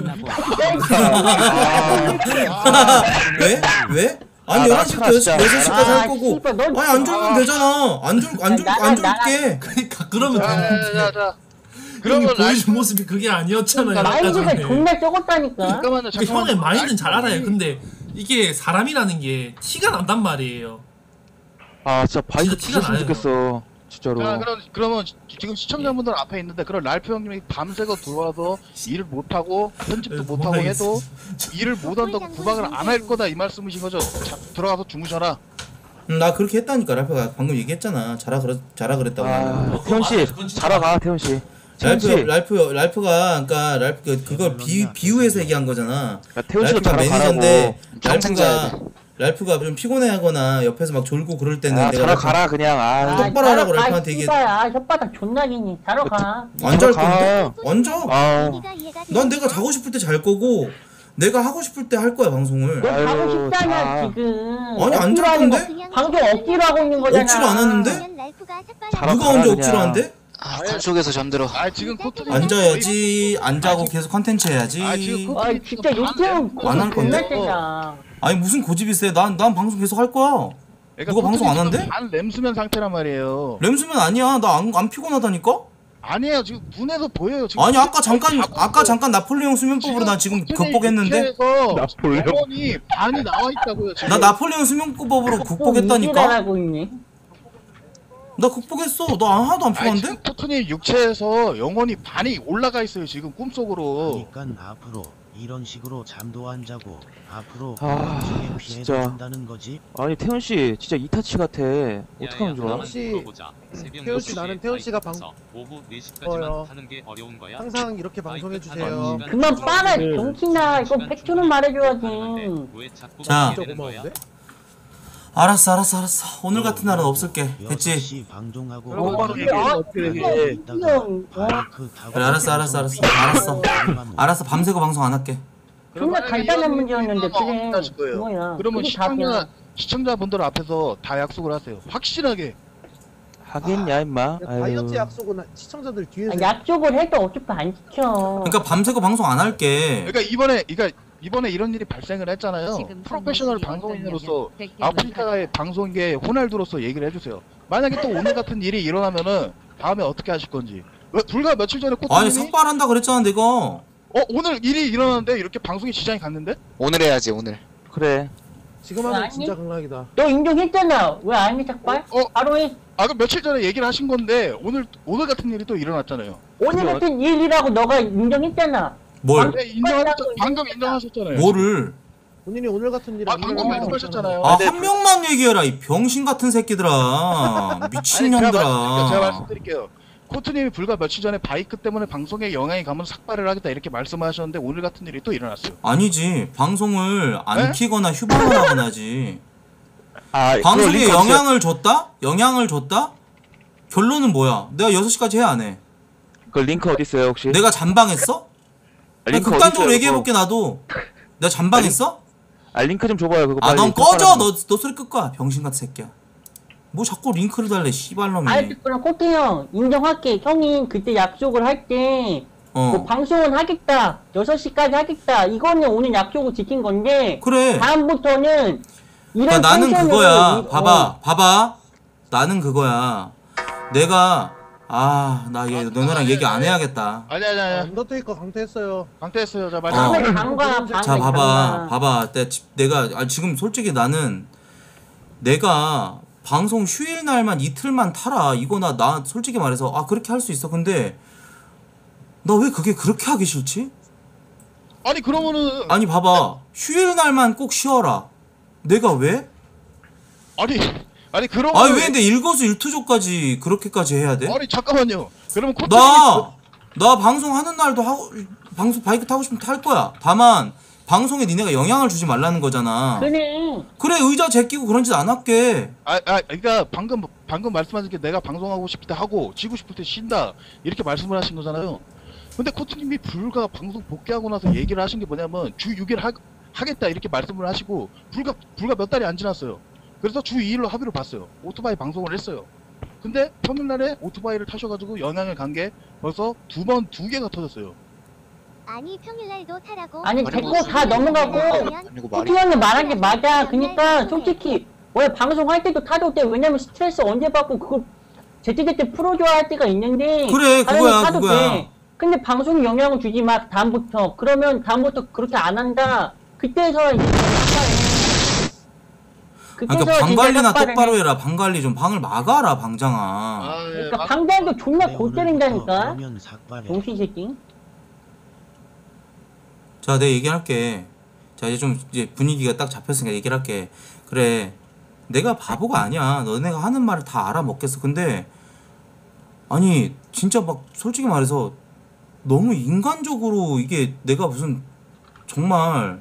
왜? 왜? 아니 열한 시부터 여섯 시까지 할 거고. 아니 안 졸면 되잖아. 안 졸 안 졸 안 졸게. 그러니까 그러면 자자자. 그러면 보여준 모습이 그게 아니었잖아요. 마인드가 존나 적었다니까. 잠깐만요. 그 형의 마인드는 잘 알아요. 근데 이게 사람이라는 게 티가 난단 말이에요. 아 진짜 바이크 티가 티가 나요. 좋겠어 진짜로. 자, 그럼 그러면 지금 시청자분들 앞에 있는데 그럼 랄프 형님이 밤새고 들어와서 일을 못 하고 편집도 못 하고 해도 일을 못 한다고 구박을 안 할 거다 이 말씀이신 거죠? 자, 들어가서 주무셔라. 음, 나 그렇게 했다니까 랄프가 방금 얘기했잖아. 자라 그랬 자라 그랬다고. 아, 태훈 씨 자러 가 태훈 씨. 랄프 랄프 랄프가 그러니까 랄프 그 그걸 비 비유해서 얘기한 거잖아. 태훈 씨도 랄프가 자러 매니저인데 평생 자야 랄프가 랄프가 좀 피곤해하거나 옆에서 막 졸고 그럴 때는 아, 내가 자러 가라 그냥. 아, 똑바로 하라고 랄프한테 얘기해. 아 혓바닥 존나 기니 자러 가. 안 잘 건데? 안 자. 아. 난 내가 자고 싶을 때 잘 거고 내가 하고 싶을 때 할 거야 방송을. 너 아유, 자고 싶다냐 자. 지금. 아니 안 억지로 잘 하는 건데? 거, 방송 억지로 하고 있는 거잖아. 억지로 안 하는데? 자러 누가 가라, 언제 그냥. 억지로 한대? 아, 꿈속에서 잠들어. 아 지금 코트님 안 자야지. 안 자고 계속 컨텐츠 해야지. 아 지금 아 진짜 요즘 안 할 건데? 존나 세다. 아니 무슨 고집이 세? 난 난 방송 계속 할 거야. 누가 방송 안 한대? 반 램수면 상태란 말이에요. 램수면 아니야. 나 안 안 피곤하다니까? 아니에요. 지금 눈에서 보여요. 지금 아니 아까 잠깐 아까 잠깐 나폴레옹 수면법으로 나 지금 극복했는데. 나폴레옹. 영혼이 반이 나와 있다고요. 지금. 나 나폴레옹 수면법으로 극복했다니까. 하고 있네. 나 극복했어. 나 하나도 안 피곤한데? 토트님 육체에서 영혼이 반이 올라가 있어요. 지금 꿈속으로. 그러니까 앞으로 이런 식으로 잠도 안 자고 앞으로 아, 방송에 피해를 진짜. 준다는 거지. 아니 태훈 씨 진짜 이타치 같아. 어떡하면 좋아? 혹시 태훈 씨 나는 태훈 씨가 방 오후 네 시까지만 어요. 하는 게 어려운 거야? 항상 이렇게 방송해 주세요. 그만 빨아 정신아. 이거 팩트는 말해줘야지. 자. 진짜 고마운데? 알았어 알았어 알았어. 오늘 같은 날은 없을게. 됐지? 방종하고 그래 알았어 알았어 알았어 알았어 알았어 밤새고 방송 안 할게. 정말 간단한 문제였는데 그래. 하실 거예요. 뭐야? 그러면 그게 시청자 답이야. 시청자분들 앞에서 다 약속을 하세요. 확실하게. 하겠냐 임마. 그 아유. 다이어트 약속은 시청자들 뒤에서 아, 약속을 해도 어차피 안 지켜. 그러니까 밤새고 방송 안 할게. 그러니까 이번에 그러니까 이번에 이런 일이 발생을 했잖아요. 프로페셔널 방송인으로서 아프리카의 방송계 호날두로서 얘기를 해주세요. 만약에 또 오늘 같은 일이 일어나면은 다음에 어떻게 하실 건지. 왜 불과 며칠 전에 코트님이 아니 삭발한다 그랬잖아 내가. 어 오늘 일이 일어났는데 이렇게 방송에 지장이 갔는데? 오늘 해야지 오늘. 그래. 지금 하면 아니? 진짜 강락이다. 너 인정했잖아. 왜 안 해, 작발? 어? 바로 해. 아 그럼 며칠 전에 얘기를 하신 건데 오늘 오늘 같은 일이 또 일어났잖아요. 오늘 같은 일이라고 너가 인정했잖아. 뭘? 네, 인정하셨 방금 인정하셨잖아요. 뭐를? 본인이 오늘 같은 일 아 안 방금 일어나고 말씀하셨잖아요. 아 한 명만 얘기해라 이 병신 같은 새끼들아. 아니, 제가, 미친년들아. 말씀드릴게요. 제가 말씀드릴게요. 코트님이 불과 며칠 전에 바이크 때문에 방송에 영향이 가면 삭발을 하겠다 이렇게 말씀하셨는데 오늘 같은 일이 또 일어났어요. 아니지. 방송을 안 에? 키거나 휴방을 하거나 하지. 아, 방송에 그거 링크 영향을 줬다? 영향을 줬다? 결론은 뭐야? 내가 여섯 시까지 해 안 해? 그 링크 어디 있어요 혹시? 내가 잠방했어? 아니, 링크 극단적으로 어디 있어요, 얘기해볼게 나도. 내가 잠방했어? 아 링크 좀 줘봐요 그거. 아 빨리. 넌 그 꺼져. 사람. 너, 너 소리 끌 거야 병신같은 새끼야. 뭐 자꾸 링크를 달래 씨발놈이. 아니 그럼 코트 형 인정할게. 형이 그때 약속을 할 때 어. 뭐 방송은 하겠다. 여섯 시까지 하겠다. 이거는 오늘 약속을 지킨 건데 그래. 다음부터는 이런 그러니까 나는 텐션으로 그거야. 이- 봐봐, 어. 봐봐. 나는 그거야. 내가 아, 나 얘 너네랑 얘기 안 해야겠다. 아니 아니 아니. 언더테이커 강퇴했어요. 강퇴했어요. 자 어. 말씀. 방과 방. 자, 봐봐, 봐봐. 내, 지- 내가 아, 지금 솔직히 나는 내가 방송 휴일 날만 이틀만 타라. 이거 나, 나 솔직히 말해서 아 그렇게 할 수 있어. 근데 나 왜 그게 그렇게 하기 싫지? 아니 그러면은 아니 봐봐. 휴일 날만 꼭 쉬어라. 내가 왜? 아니 아니 그러면 아니 왜 근데 일거수일투족까지 그렇게까지 해야 돼? 아니 잠깐만요. 그러면 코트 나, 나 방송 하는 날도 하고, 방송 바이크 타고 싶으면 탈 거야. 다만, 방송에 니네가 영향을 주지 말라는 거잖아. 그래. 그래, 의자 제끼고 그런 짓 안 할게. 아, 아, 그러니까 방금 방금 말씀하신 게 내가 방송하고 싶을 때 하고 지고 싶을 때 쉰다 이렇게 말씀을 하신 거잖아요. 근데 코트님이 불과 방송 복귀하고 나서 얘기를 하신 게 뭐냐면 주 육 일 하, 하겠다 이렇게 말씀을 하시고 불과 불과 몇 달이 안 지났어요. 그래서 주 이 일로 합의를 봤어요. 오토바이 방송을 했어요. 근데 평일날에 오토바이를 타셔가지고 영향을 간 게 벌써 두 번 두 개가 터졌어요. 아니 평일날도 타라고. 아니 됐고 다 넘어가고 코트 형이 말한 게 맞아. 그니까 솔직히 원래 방송할 때도 타도 돼. 왜냐면 스트레스 언제 받고 그거 제때제때 풀어줘야 할 때가 있는데 그래, 당연히 그거야, 타도 그거야. 돼. 근데 방송 영향을 주지 마 다음부터. 그러면 다음부터 그렇게 안 한다. 그때서 이제 그러니까 방 관리나 똑바로 해라. 방 관리 좀 방을 막아라, 방장아. 아, 예, 그러니까 막- 방장도 존나 골 때린다니까. 그러면 삭발해. 정신 새끼. 자, 내가 얘기할게. 자, 이제 좀 이제 분위기가 딱 잡혔으니까 얘기를 할게. 그래, 내가 바보가 아니야. 너네가 하는 말을 다 알아먹겠어. 근데 아니 진짜 막 솔직히 말해서 너무 인간적으로 이게 내가 무슨 정말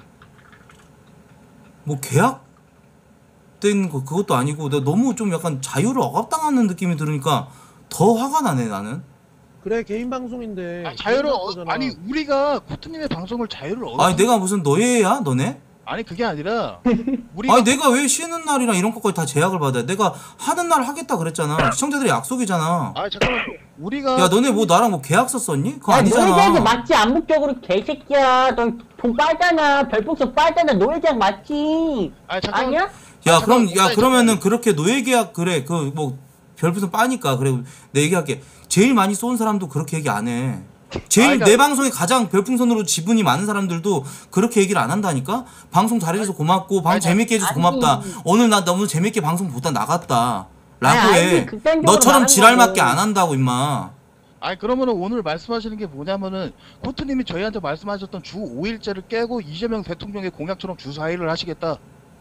뭐 계약된 거 그것도 아니고 내가 너무 좀 약간 자유를 억압당하는 느낌이 들으니까 더 화가 나네 나는. 그래 개인 방송인데. 아니, 자유를 어, 거잖아. 아니 우리가 코트님의 방송을 자유를 얻어. 아니 내가 무슨 너예야 너네? 아니 그게 아니라 우리가 아니 내가 왜 쉬는 날이랑 이런 것까지 다 제약을 받아야 돼? 내가 하는 날 하겠다 그랬잖아. 시청자들의 약속이잖아. 아 잠깐만 우리가 야 너네 뭐 나랑 뭐 계약서 썼니? 그거 야, 아니잖아. 노예장이 맞지 암묵적으로 개새끼야. 너 돈 빨잖아. 별풍선 빨잖아. 노예장 맞지? 아 잠깐만. 아니야? 야 그럼 야 잠깐만. 그러면은 그렇게 노예 계약 그래 그 뭐 별풍선 빠니까 그래 내 얘기할게. 제일 많이 쏜 사람도 그렇게 얘기 안 해. 제일 아, 그러니까- 내 방송에 가장 별풍선으로 지분이 많은 사람들도 그렇게 얘기를 안 한다니까. 방송 잘해줘서 고맙고 방송 재밌게 해줘서 아니. 고맙다. 오늘 나 너무 재밌게 방송 보다 나갔다 라고 아니, 해. 아니, 극단적으로 너처럼 말한 지랄맞게 거고. 안 한다고 임마. 아니 그러면은 오늘 말씀하시는 게 뭐냐면은 코트님이 저희한테 말씀하셨던 주 오 일제를 깨고 이재명 대통령의 공약처럼 주 사 일을 하시겠다.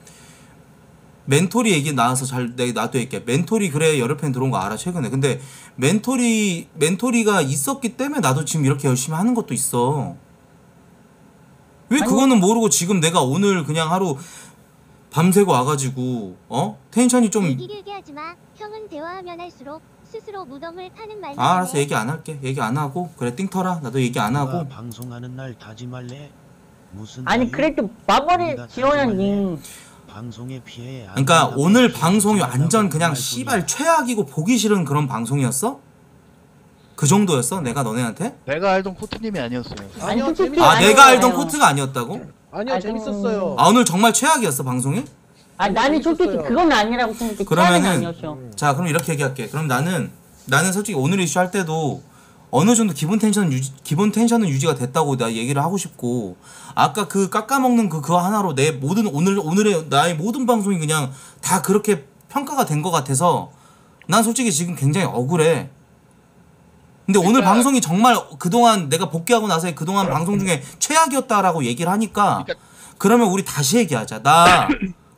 멘토리 얘기 나와서 잘 내가 나도 얘기해. 멘토리 그래 여러 편 들어온 거 알아 최근에. 근데 멘토리 멘토리가 있었기 때문에 나도 지금 이렇게 열심히 하는 것도 있어. 왜 아니, 그거는 모르고 지금 내가 오늘 그냥 하루 밤새고 와가지고 어 텐션이 좀 얘기 길게 하지 마. 형은 대화하면 할수록 스스로 무덤을 파는 말만 아, 알았어 해. 얘기 안 할게. 얘기 안 하고 그래 띵터라. 나도 얘기 안 하고. 누가 방송하는 날 타지 말래. 무슨 아니 자유? 그래도 마무리 우리가 지원하님. 방송에 피해. 안 그러니까 된다고 오늘 주장하고 방송이 완전 그냥 말 씨발 최악이고 보기 싫은 그런 방송이었어? 그 정도였어? 내가 너네한테? 내가 알던 코트님이 아니었어요. 아니요 솔직히 재밌. 아 아니에요. 내가 알던 코트가 아니었다고? 아니요 아니, 재밌었어요. 아 오늘 정말 최악이었어 방송이? 아 나는 솔직히 재밌었어요. 그건 아니라고 생각해. 그러면은- 그러면은 아니었어. 자 그럼 이렇게 얘기할게. 그럼 나는 나는 솔직히 오늘 이슈 할 때도 어느 정도 기본 텐션 유지 기본 텐션은 유지가 됐다고 나 얘기를 하고 싶고 아까 그 깎아먹는 그 그거 하나로 내 모든 오늘 오늘의 나의 모든 방송이 그냥 다 그렇게 평가가 된 것 같아서 난 솔직히 지금 굉장히 억울해. 근데 오늘 그러니까- 방송이 정말 그동안 내가 복귀하고 나서의 그동안 방송 중에 최악이었다라고 얘기를 하니까 그러니까- 그러면 우리 다시 얘기하자. 나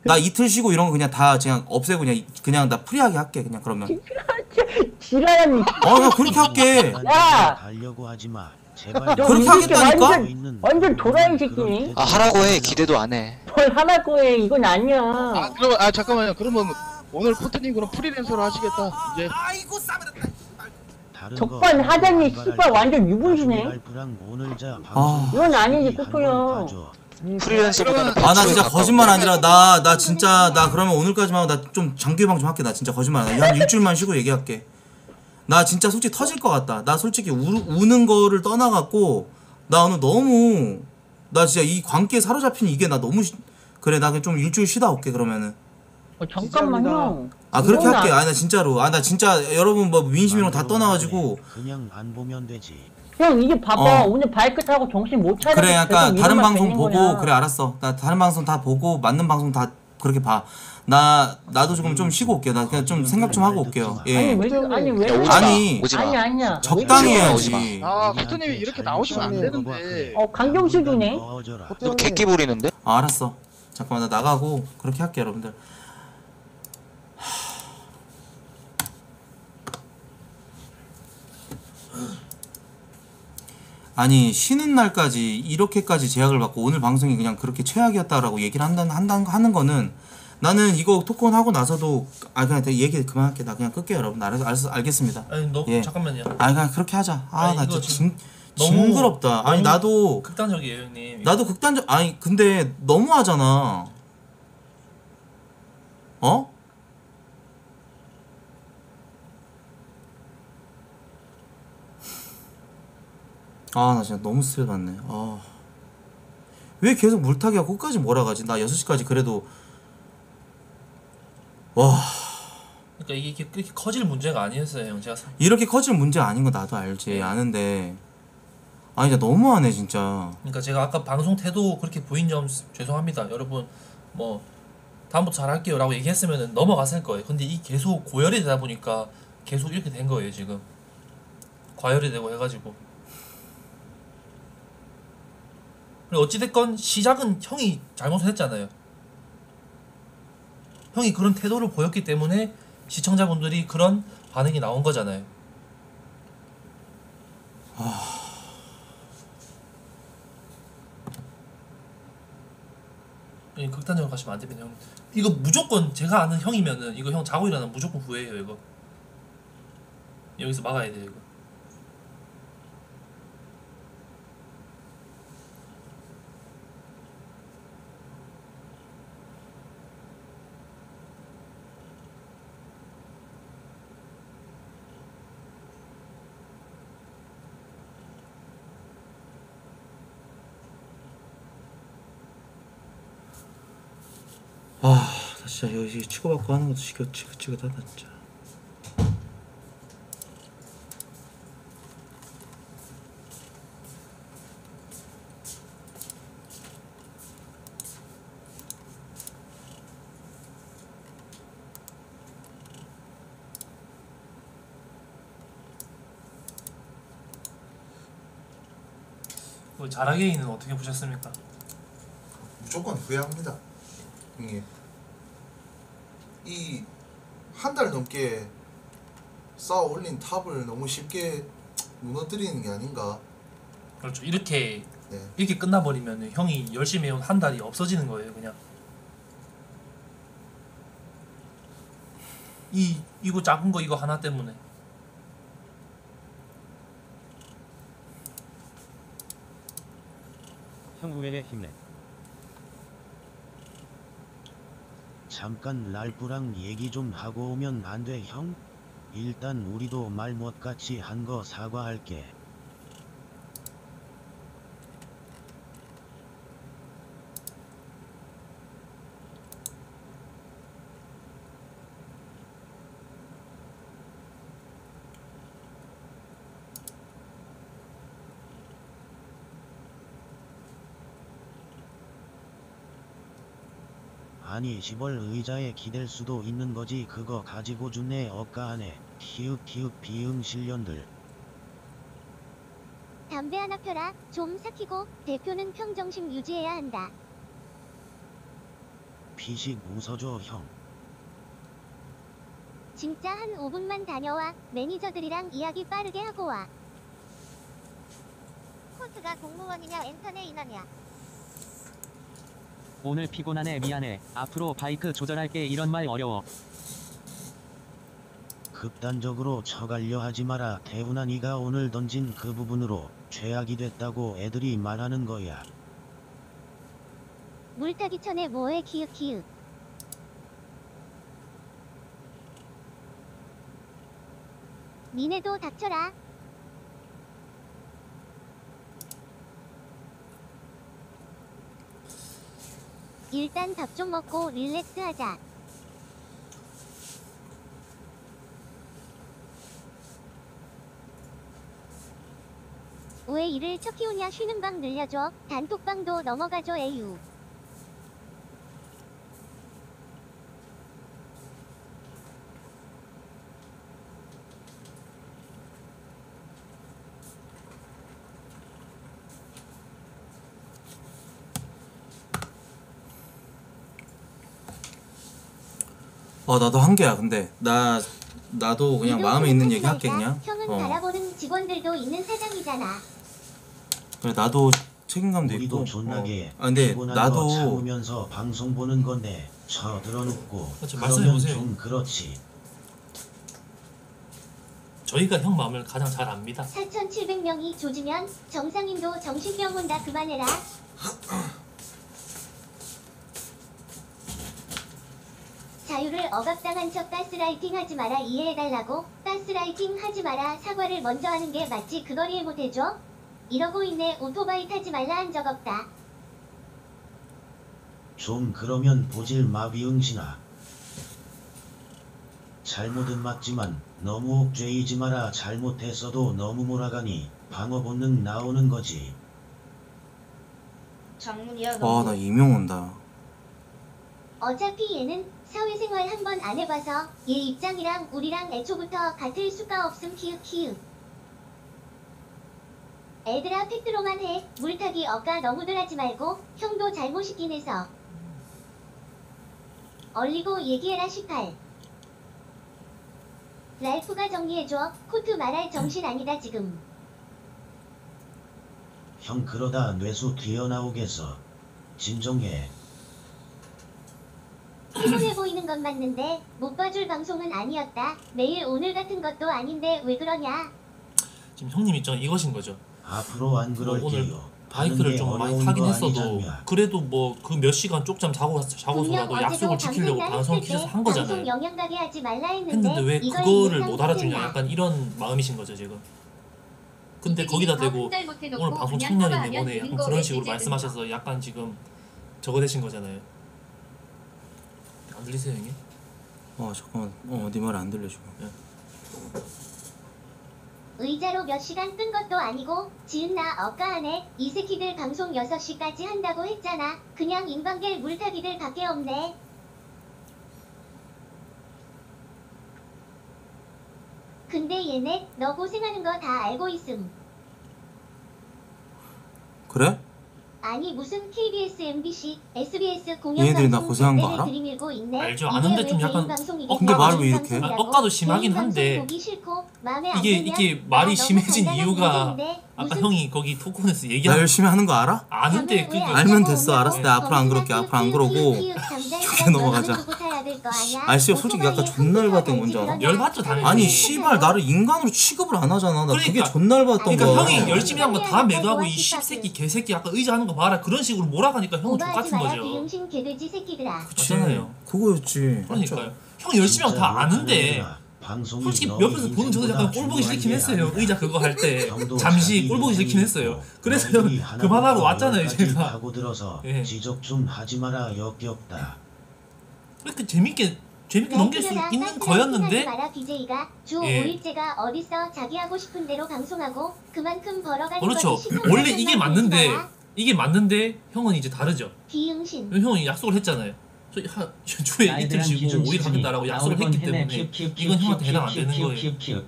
나 이틀 쉬고 이런 거 그냥 다 그냥 없애고 그냥 그냥 나 프리하게 할게 그냥 그러면. 지랄하니. 어, 나 그렇게 할게. 야! 가려고 하지 마. 제발. 너 그렇게 이 새끼 하겠다니까? 완전, 완전 도라이 새끼니? 아 하라고 해. 기대도 안 해. 뭘 하라고 해. 이건 아니야. 아 그러면 아 잠깐만요. 그러면 오늘 코트님 그럼 프리랜서로 하시겠다 이제. 아이고 싸버렸다. 적반 하자니 씨발 완전 유분수네. 아. 이건 아니지 코토야. 프리랜서보다는 아 나 진짜 거짓말 아니라 나 나 진짜 나 그러면 오늘까지만 하고 나 좀 장기 예방 좀 할게. 나 진짜 거짓말 안 해. 한 일주일만 쉬고 얘기할게. 나 진짜 솔직히 터질 것 같다. 나 솔직히 우, 우는 거를 떠나갖고 나 오늘 너무 나 진짜 이 광기에 사로잡힌 이게 나 너무 시, 그래 나 그냥 좀 일주일 쉬다 올게 그러면은. 어, 잠깐만요. 아 그렇게 이건 할게. 나- 아니 나 진짜로. 아 나 진짜 여러분 뭐 민심 이런 거 다 떠나가지고 그냥 안 보면 되지. 형 이게 봐봐. 어. 오늘 바이크 타고 정신 못 차려. 그래 약간 다른 방송 보고 그래 알았어. 나 다른 방송 다 보고 맞는 방송 다 그렇게 봐. 나 나도 조금 좀 쉬고 올게요. 나 그냥 좀 생각 좀 하고 올게요. 예. 아니 왜 아니 왜? 야, 오지 마. 아니 오지 마. 아니 아니야. 적당히 오지 마, 해야지. 오지 아 코트님이 이렇게 나오시면 안 되는데. 어 강경수 주네. 너 객기 부리는데? 아, 알았어. 잠깐만 나 나가고 그렇게 할게 여러분들. 아니 쉬는 날까지 이렇게까지 제약을 받고 오늘 방송이 그냥 그렇게 최악이었다라고 얘기를 한다는 한다는 하는 거는 나는 이거 토크온 하고 나서도 아 그냥 얘기 그만할게. 나 그냥 끌게요 여러분. 알았어, 알았어 알겠습니다. 아니 너 예. 잠깐만요. 아 그냥 그렇게 하자. 아 아니, 나 이거 진짜 지금 징 너무- 징그럽다. 아니 너무 나도 극단적이에요 형님. 나도 극단적 아니 근데 너무 하잖아. 어? 아 나 진짜 너무 스트레스 받네. 아. 왜 계속 물타기가 끝까지 몰아가지? 나 여섯 시까지 그래도 와 그러니까 이게 이렇게, 이렇게 커질 문제가 아니었어요 형. 제가 사- 이렇게 커질 문제 아닌 거 나도 알지 아는데 아니 진짜 너무하네 진짜. 그러니까 제가 아까 방송 태도 그렇게 보인 점 죄송합니다 여러분. 뭐 다음부터 잘할게요 라고 얘기했으면 넘어갔을 거예요. 근데 이 계속 고열이 되다 보니까 계속 이렇게 된 거예요 지금. 과열이 되고 해가지고. 그리고 어찌됐건 시작은 형이 잘못했잖아요. 형이 그런 태도를 보였기 때문에 시청자분들이 그런 반응이 나온 거잖아요. 이 극단적으로 가시면 안 됩니다 형. 이거 무조건 제가 아는 형이면은 이거 형 자고 일어나면 무조건 후회해요 이거. 여기서 막아야 돼요 이거. 아, 나 진짜 여기 치고받고 하는 것도 지긋 지긋지긋하다 진짜. 그 자라게이는 어떻게 보셨습니까? 무조건 후회합니다. 형님. 이 한 달 넘게 쌓아 올린 탑을 너무 쉽게 무너뜨리는 게 아닌가. 그렇죠. 이렇게 네. 이렇게 끝나버리면 형이 열심히 해온 한 달이 없어지는 거예요 그냥. 이 이거 작은 거 이거 하나 때문에. 형 후회에 힘내. 잠깐 랄프랑 얘기 좀 하고 오면 안 돼 형? 일단 우리도 말 못같이 한 거 사과할게. 아니 시벌 의자에 기댈 수도 있는 거지 그거 가지고 준내 억까하네. 키읔 키읔 비응 실련들. 담배 하나 펴라. 좀 삭히고 대표는 평정심 유지해야 한다. 피식 웃어줘 형. 진짜 한 오 분만 다녀와. 매니저들이랑 이야기 빠르게 하고 와. 코트가 공무원이냐 엔터네 인원이야. 오늘 피곤하네 미안해. 앞으로 바이크 조절할게. 이런 말 어려워. 극단적으로 쳐갈려 하지 마라. 태훈아 네가 오늘 던진 그 부분으로 최악이 됐다고 애들이 말하는 거야. 물타기 천에 뭐해 키읔 키읔. 니네도 닥쳐라. 일단 밥 좀 먹고 릴렉스 하자. 왜 일을 척 키우냐. 쉬는 방 늘려줘. 단톡방도 넘어가줘 에유. 어 나도 한 개야. 근데 나 나도 그냥 마음에 있는 얘기 할게 그냥. 형은 어 달아보는 직원들도 있는 사장이잖아. 그래 나도 책임감도 있고. 존나게 어. 아 근데 피곤한 거 나도 참으면서 방송 보는 건데 쳐들어눕고 그렇죠, 그러면 말씀해보세요. 좀 그렇지. 저희가 형 마음을 가장 잘 압니다. 사천칠백 명이 조지면 정상인도 정신병 온다. 그만해라. 자유를 억압당한 척 가스라이팅 하지 마라. 이해해달라고. 가스라이팅 하지 마라. 사과를 먼저 하는 게 맞지. 그걸 이해 못해줘? 이러고 있네. 오토바이 타지 말라 한 적 없다. 좀 그러면 보질 마 비응신아. 잘못은 맞지만 너무 옥죄이지 마라. 잘못했어도 너무 몰아가니 방어 본능 나오는 거지. 장문이야. 아 나 이명 온다. 어차피 얘는 사회생활 한 번 안 해봐서 얘 입장이랑 우리랑 애초부터 같을 수가 없음. 키읔 키읔. 애들아 팩트로만 해. 물타기 억까 너무들 하지 말고. 형도 잘못이긴 해서. 얼리고 얘기해라. 십팔. 랄프가 정리해줘. 코트 말할 정신 아니다 지금. 형 그러다 뇌수 튀어나오겠어. 진정해. 피곤해 보이는 건 맞는데 못 봐줄 방송은 아니었다. 매일 오늘 같은 것도 아닌데 왜 그러냐. 지금 형님 입장은 이것인 거죠. 앞으로 안 뭐 오늘 그럴게요. 바이크를 좀 많이 타긴 했어도 그래도 뭐 그 몇 시간 쪽잠 자고 자고서라도 약속을 지키려고 방송 키셔서 한 거잖아요. 방송 영향 가게 하지 말라 했는데, 했는데 왜 이걸 그거를 인상 못 알아주냐. 쓰냐. 약간 이런 마음이신 거죠 지금. 근데 거기다 대고 오늘 방송 청년인데 뭐네 약간 그런 식으로 말씀하셔서 약간 지금 저거 되신 거잖아요. 안 들리세요 형님? 어 잠깐만. 어네 말 안 들려 지금. 네. 의자로 몇 시간 뜬 것도 아니고 지은나 억까하네. 이 새끼들 방송 여섯 시까지 한다고 했잖아. 그냥 인방겔 물타기들 밖에 없네. 근데 얘네 너 고생하는 거 다 알고 있음. 그래? 아니 무슨 케이비에스, 엠비씨, 에스비에스 얘네들이 공영방송 나 고생한 거 알아? 들이밀고 있네. 알죠. 아는데 좀 약간 어, 근데 말을 왜 이렇게 해? 아, 억까도 심하긴 한데 보기 싫고 마음에 안 이게 들면 이게 말이 나 심해진 너무 이유가 간단한 아까 형이 거기 토크온에서 나 얘기한 열심히 하는 거 알아? 아는데 그게 알면 됐어. 알았어. 내가 앞으로 안 그럴게. 앞으로 안 그러고 저게 넘어가자. 아씨 솔직히 약간 존나 열받던 건 뭔지 알아? 열받죠 당연히. 아니 씨발 나를 인간으로 취급을 안 하잖아. 나 그게 그러니까. 존나 열받던 그러니까 거야. 형이 열심히 한 거 다 매도하고 이 씹새끼 개새끼 아까 의자 하는 거 봐라 그런 식으로 몰아가니까 형은 오버하지 똑같은 마라 거죠. 비용신 개돼지 새끼들아. 맞잖아요. 그거였지. 그러니까요. 형이 열심히 한 거 다 아는데 솔직히 옆에서 보는 저도 약간 꼴보기 싫긴 했어요. 의자 그거 할 때 잠시 꼴보기 싫긴 했어요. 그래서 형 그만하러 왔잖아요 제가. 하고 들어서 예. 지적 좀 하지 마라. 역겹다. 그렇게 재밌게 재밌게 넘길 수 있는 하지 거였는데 마라. 비제이가 주 예. 오 일째가 어딨어. 자기 하고 싶은 대로 방송하고 그만큼 벌어가는 그렇죠. 거지. 원래 이게 맞는데 이게 맞는데 형은 이제 다르죠. 비응신. 형은 약속을 했잖아요. 저 하, 주에 이틀 쉬고 오 일 가겠다라고 약속을 했기 때문에 이건 형한테 해당 안 되는 거예요.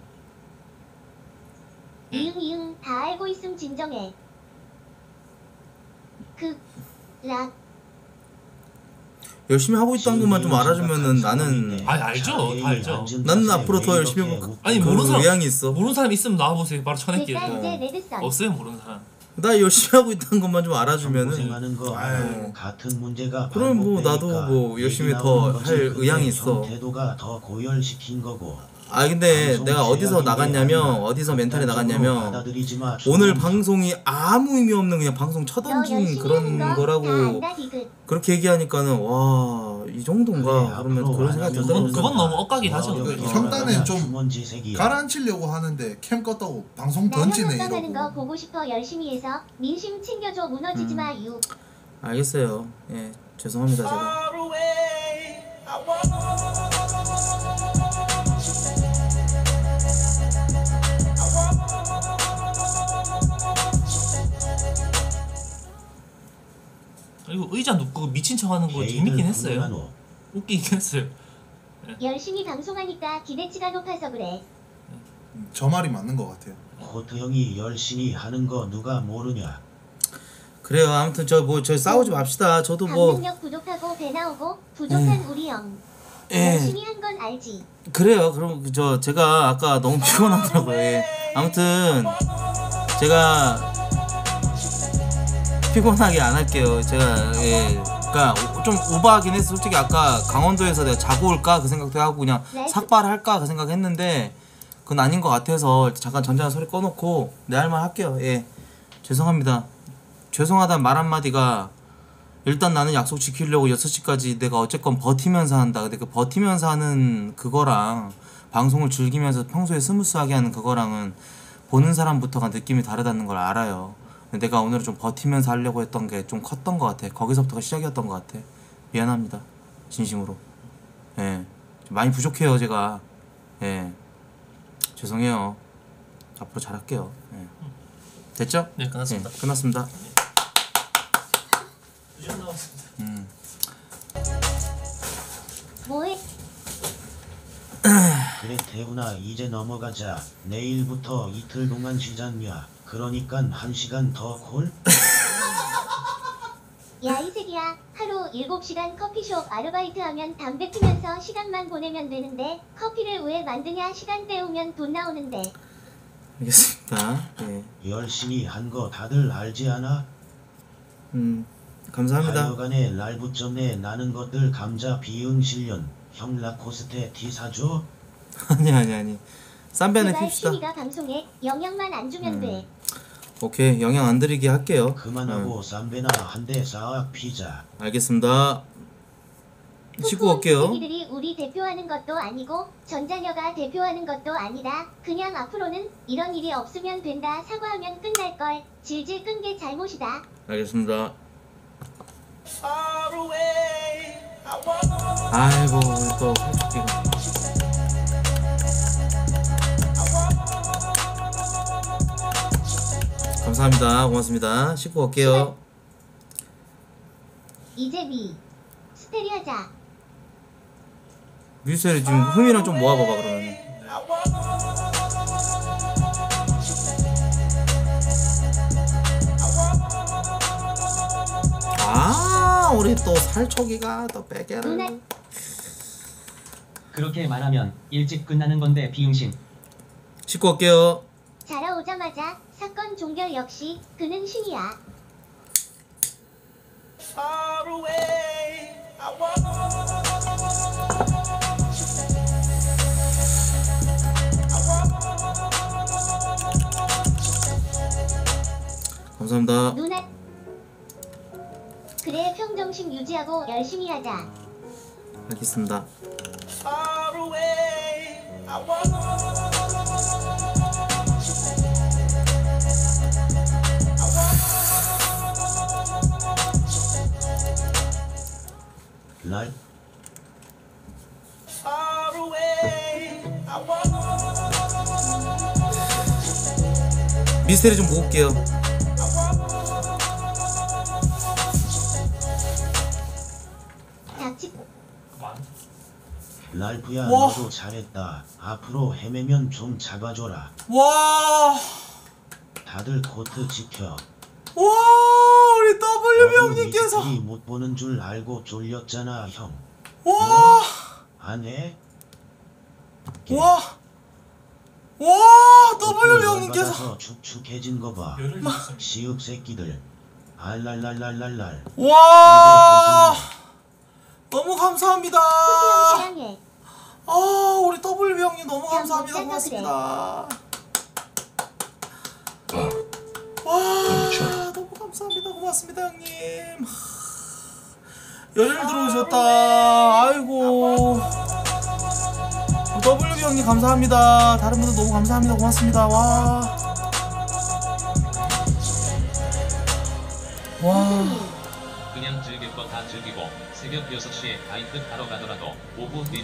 이응 이응 다 알고 있음. 진정해. 그 락. 열심히 하고 있다는 것만 좀 알아주면은 나는 아 알죠, 다 알죠. 나는 앞으로 더 열심히 해볼 아니 그 모르는 사람 의향이 있어. 모르는 사람 있으면 나와보세요. 바로 쳐낼게요. 일단 이제 레드선. 없어요 모르는 사람. 나 열심히 하고 있다는 것만 좀 알아주면은 고생하는 거 알고 같은 문제가 그럼 뭐 나도 반복되니까 뭐 열심히 얘기 더 나오는 거지. 할 근데 의향이 있어. 태도가 더 고열시킨 거고. 아 근데 방송 내가 어디서 제약인 게 나갔냐면 아니라 어디서 멘탈이 극단적으로 나갔냐면 받아들이지 마. 오늘 방송이 아무 의미 없는 그냥 방송 너 쳐던진 열심히 그런 하는 거 다 거라고 안다 디귿. 그렇게 얘기하니까는 와 이 정도인가 그러면 그런 생각이 들더라고. 그건 너무 엇가긴 하죠. 그 그건. 형단은 좀 수먼지색이야. 가라앉히려고 하는데 캠 껐다고 방송 나형 던지네 먹방하는 이러고. 거 보고 싶어 열심히 해서 민심 챙겨줘 무너지지 음. 마 유. 알겠어요. 예 죄송합니다 제가. 이거 의자 눕고 미친 척하는 거 재밌긴 했어요. 웃기긴 했어요. 열심히 방송하니까 기대치가 높아서 그래. 저 말이 맞는 것 같아요. 코트 형이 열심히 하는 거 누가 모르냐. 그래요. 아무튼 저 뭐 저 싸우지 맙시다. 저도 뭐 감능력 부족하고 배 나오고 부족한 우리 형. 예. 열심히 한 건 알지. 그래요. 그럼 저 제가 아까 너무 피곤하더라고요. 예. 아무튼 제가 피곤하게 안 할게요. 제가 예. 그러니까 좀 오버하긴 했어. 솔직히 아까 강원도에서 내가 자고 올까 그 생각도 하고 그냥 삭발할까 그 생각했는데 그건 아닌 것 같아서 잠깐 전자한 소리 꺼놓고 내 할 말 할게요. 예. 죄송합니다. 죄송하다는 말 한마디가 일단 나는 약속 지키려고 여섯 시까지 내가 어쨌건 버티면서 한다. 근데 그 버티면서 하는 그거랑 방송을 즐기면서 평소에 스무스하게 하는 그거랑은 보는 사람부터가 느낌이 다르다는 걸 알아요. 근데 내가 오늘은 좀 버티면서 하려고 했던 게 좀 컸던 것 같아. 거기서부터가 시작이었던 것 같아. 미안합니다. 진심으로. 예. 좀 많이 부족해요 제가. 예. 죄송해요. 앞으로 잘할게요. 예. 됐죠? 네 끝났습니다. 예, 끝났습니다. 음. 뭐해? 그래 태훈아 이제 넘어가자. 내일부터 이틀 동안 쉬자냐. 그러니까 한 시간 더 콜? 야 이 새끼야 하루 일곱 시간 커피숍 아르바이트 하면 담배 피면서 시간만 보내면 되는데 커피를 왜 만드냐. 시간 때우면 돈 나오는데. 알겠습니다. 예. 열심히 한 거 다들 알지 않아? 음. 감사합니다. 하여간에 랄부점에 나는 것들 감자 비응 실련. 형 라코스테 티 사줘? 아니 아니 아니. 쌈배는 제발 핍시다. 신이가 방송에 영향만 안 주면 음. 돼. 오케이 영향 안 드리게 할게요. 그만하고 음. 쌈배나 한 대 싹 피자. 알겠습니다. 씻고 올게요. 새끼들이 우리 대표하는 것도 아니고 전자녀가 대표하는 것도 아니다. 그냥 앞으로는 이런 일이 없으면 된다. 사과하면 끝날걸. 질질 끈 게 잘못이다. 알겠습니다. 아이고 우리 또 살짝기가. 감사합니다. 고맙습니다. 씻고 올게요. 이제미 스테리 하자. 뮤지컬이 지금 흥미랑 좀 모아봐봐 그러면. 아 우리 또 살초기가 또 빼게를. 그렇게 말하면 일찍 끝나는 건데 비응신. 씻고 올게요. 자러 오자마자 사건 종결. 역시 그는 신이야. 감사합니다. 누나 그래 평정심 유지하고 열심히 하자. 알겠습니다. 날 미스테리 좀 모을게요. 닥치. 랄프야 와. 너도 잘했다. 앞으로 헤매면 좀 잡아줘라. 와. 다들 코트 지켜. 와 우리 더블유비 형님께서 미스터리 못 보는 줄 알고 졸렸잖아 형. 와 안 해? 와, 와, 더블유비 형님께서 받아서 축축해진 거 봐. 시읍 새끼들. 알랄랄랄랄랄. 와, 너무 감사합니다. 사랑해. 아, 우리 더블유비 형님 너무 감사합니다. 고맙습니다. 와, 너무 감사합니다. 고맙습니다, 형님. 열일 들어오셨다. 아이고. 더블유비 형님 감사합니다. 다른 분들 너무 감사합니다. 고맙습니다. 와. 와. 그냥 즐길 거 다 즐기고 새벽 여섯 시에 바이크 타러 가더라도 오후 뒤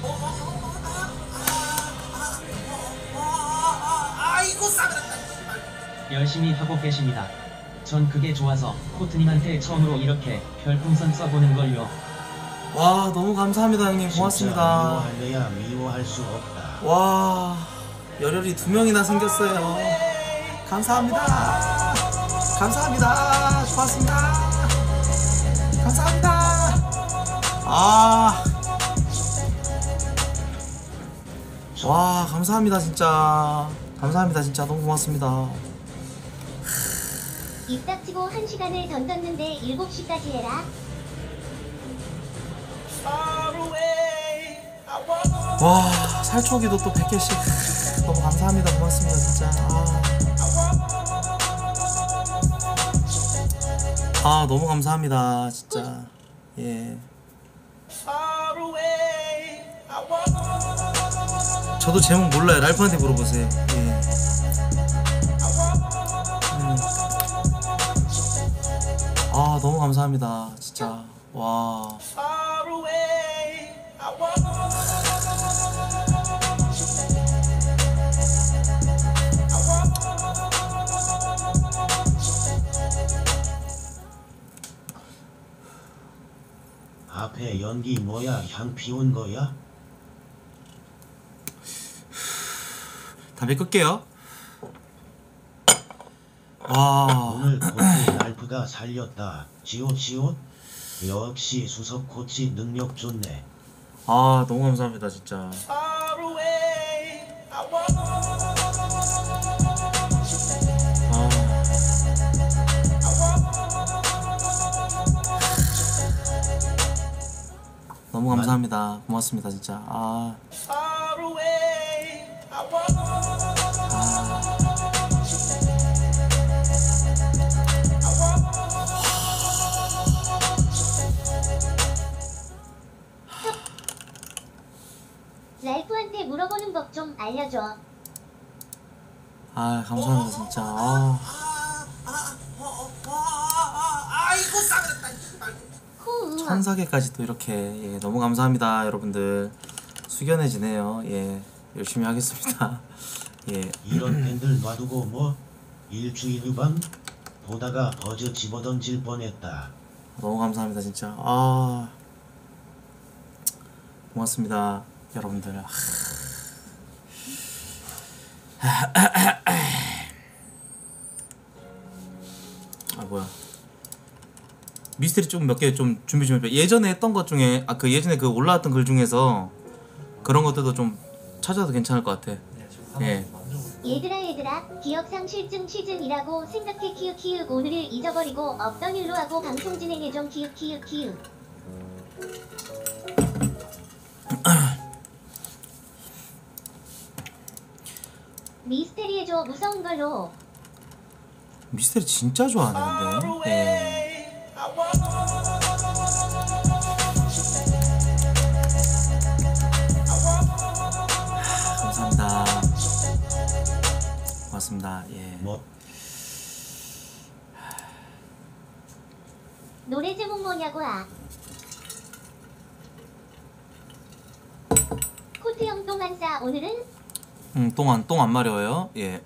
아이고 싸그랬다. 열심히 하고 계십니다. 전 그게 좋아서 코트님한테 처음으로 이렇게 별풍선 써보는 걸요. 와 너무 감사합니다 형님. 고맙습니다. 미워할래야 미워할 수 없다. 와 열혈이 두 명이나 생겼어요. 감사합니다. 감사합니다. 고맙습니다. 감사합니다. 아. 와 감사합니다 진짜. 감사합니다 진짜. 너무 고맙습니다. 입 닥치고 한 시간을 던졌는데 일곱 시까지 해라. 와 살초기도 또 백 개씩 너무 감사합니다. 고맙습니다 진짜. 아, 아 너무 감사합니다 진짜. 예. 저도 제목 몰라요. 랄프한테 물어보세요. 예. 음. 아 너무 감사합니다 진짜. 와. 앞에 연기 뭐야? 향 피운 거야? 담배 끌게요. 와. 오늘 코치 랄프가 살렸다. 지옷 지옷? 역시 수석 코치 능력 좋네. 아 너무 감사합니다 진짜. 너무 감사합니다. 고맙습니다 진짜. 아. 랄프한테 물어보는 법 좀 알려줘. 아 감사합니다 진짜. 아. 아이고 싸그랬다. 천사계까지 또 이렇게. 예, 너무 감사합니다 여러분들. 숙연해지네요. 예 열심히 하겠습니다. 예. 이런 팬들 놔두고 뭐 일주일 후반 보다가 버즈 집어던질 뻔했다. 너무 감사합니다 진짜. 아 고맙습니다 여러분들. 아 뭐야 미스테리 좀 몇 개 좀 준비 좀 해봐. 예전에 했던 것 중에 아 그 예전에 그 올라왔던 글 중에서 그런 것들도 좀 찾아도 괜찮을 것 같아. 예. 얘들아 얘들아 기억상 실증 취증이라고 생각해 키읔 키읔 오늘을 잊어버리고 없던 일로 하고 방송 진행해 좀 키읔 키읔 키읔. 미스테리 해줘 무서운 걸로. 미스테리 진짜 좋아하네 근데. 예. 감사합니다. 고맙습니다. 예. 노래 제목 뭐냐고. 아 코트 형 동안 싸 오늘은 음, 똥안 똥 안 마려워요. 예.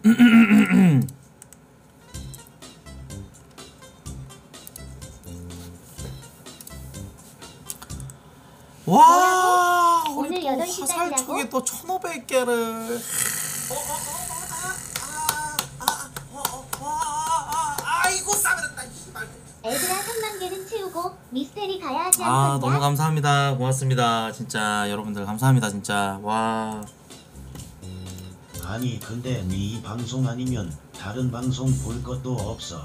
와, 오늘 여덟 시까지라고? 화살촉이 또 천오백 개를. 아이고 싸그랬다. 미스테리 가야 하지 아 않겠냐? 너무 감사합니다. 고맙습니다. 진짜 여러분들 감사합니다. 진짜 와. 아니 근데 네 이 방송 아니면 다른 방송 볼 것도 없어.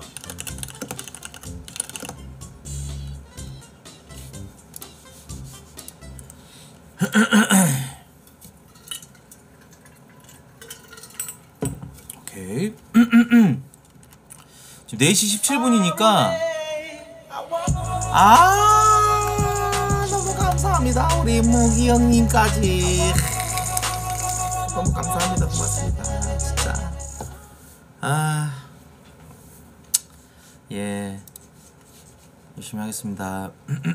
오케이. 지금 네 시 십칠 분이니까 아 너무 감사합니다. 우리 무기 형님까지 너무 감사합니다. 고맙습니다. 진짜 아 예 열심히 하겠습니다.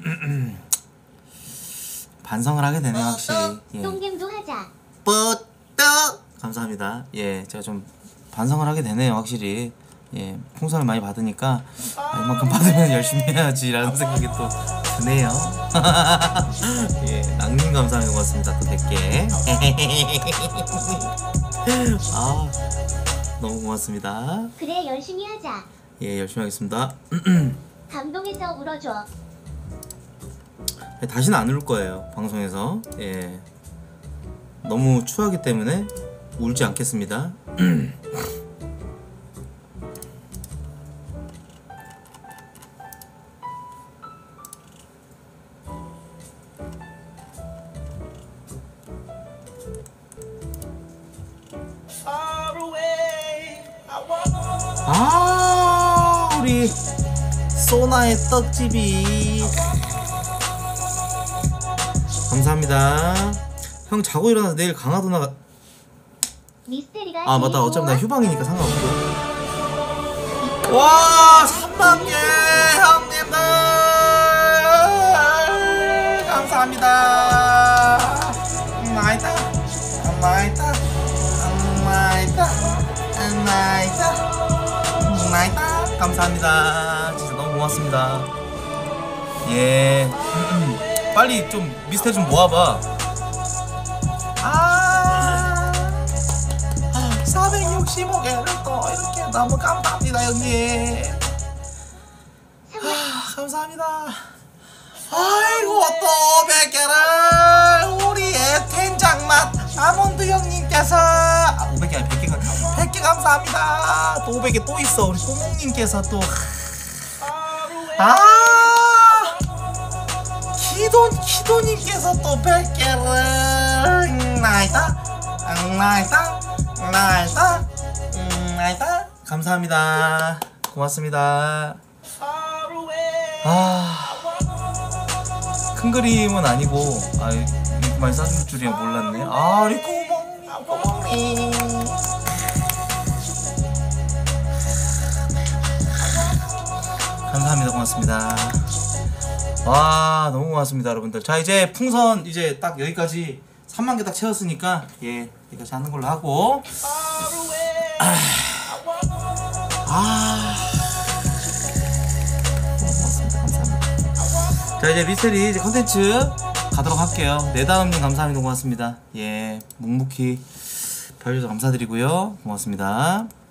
반성을 하게 되네요 확실히. 예. 똥겜도 하자. 뻗떡 감사합니다. 예, 제가 좀 반성을 하게 되네요 확실히. 예, 풍선을 많이 받으니까 아, 이만큼 받으면 열심히 해야지라는 생각이 또 드네요. 예, 낭님 감사합니다. 고맙습니다. 또 백 개. 아, 너무 고맙습니다. 그래 열심히 하자. 예, 열심히 하겠습니다. 감동해서 울어줘. 예, 다시는 안 울 거예요 방송에서. 예, 너무 추하기 때문에 울지 않겠습니다. 아 우리 소나의 떡집이 감사합니다. 형 자고 일어나서 내일 강화도 나가. 미스테리가 아 맞다. 제일 어차피 좋아? 나 휴방이니까 상관없고. 와 삼만 개 형님들 감사합니다. 나이다 나이다 나이다 나이다 나이다 감사합니다. 진짜 너무 고맙습니다. 예 빨리 좀 미스테리 좀 모아봐. 아 사백육십오 개를 또 이렇게 너무 감사합니다 형님. 아, 감사합니다. 아이고 또 백 개를 우리의 된장맛 아몬드 형님께서 아, 오백 개 아니 백 개가 백 개 감사합니다. 또 오백 개 또 있어. 우리 또몽님께서 또 아 기도 기도님께서 또 백 개를 나이다 나이다 나이다 나이다 감사합니다. 고맙습니다. 아 큰 그림은 아니고 아 이렇게 많이 사줄 줄이야 몰랐네. 아 우리 꼬몽님 꼬몽님 감사합니다. 고맙습니다. 와 너무 고맙습니다 여러분들. 자 이제 풍선 이제 딱 여기까지 삼만 개 딱 채웠으니까 예 여기까지 하는 걸로 하고 아, 아 고맙습니다. 감사합니다. 자 이제 미스테리 이제 컨텐츠 가도록 할게요. 내다음님 감사합니다. 고맙습니다. 예 묵묵히 봐주셔서 감사드리고요. 고맙습니다.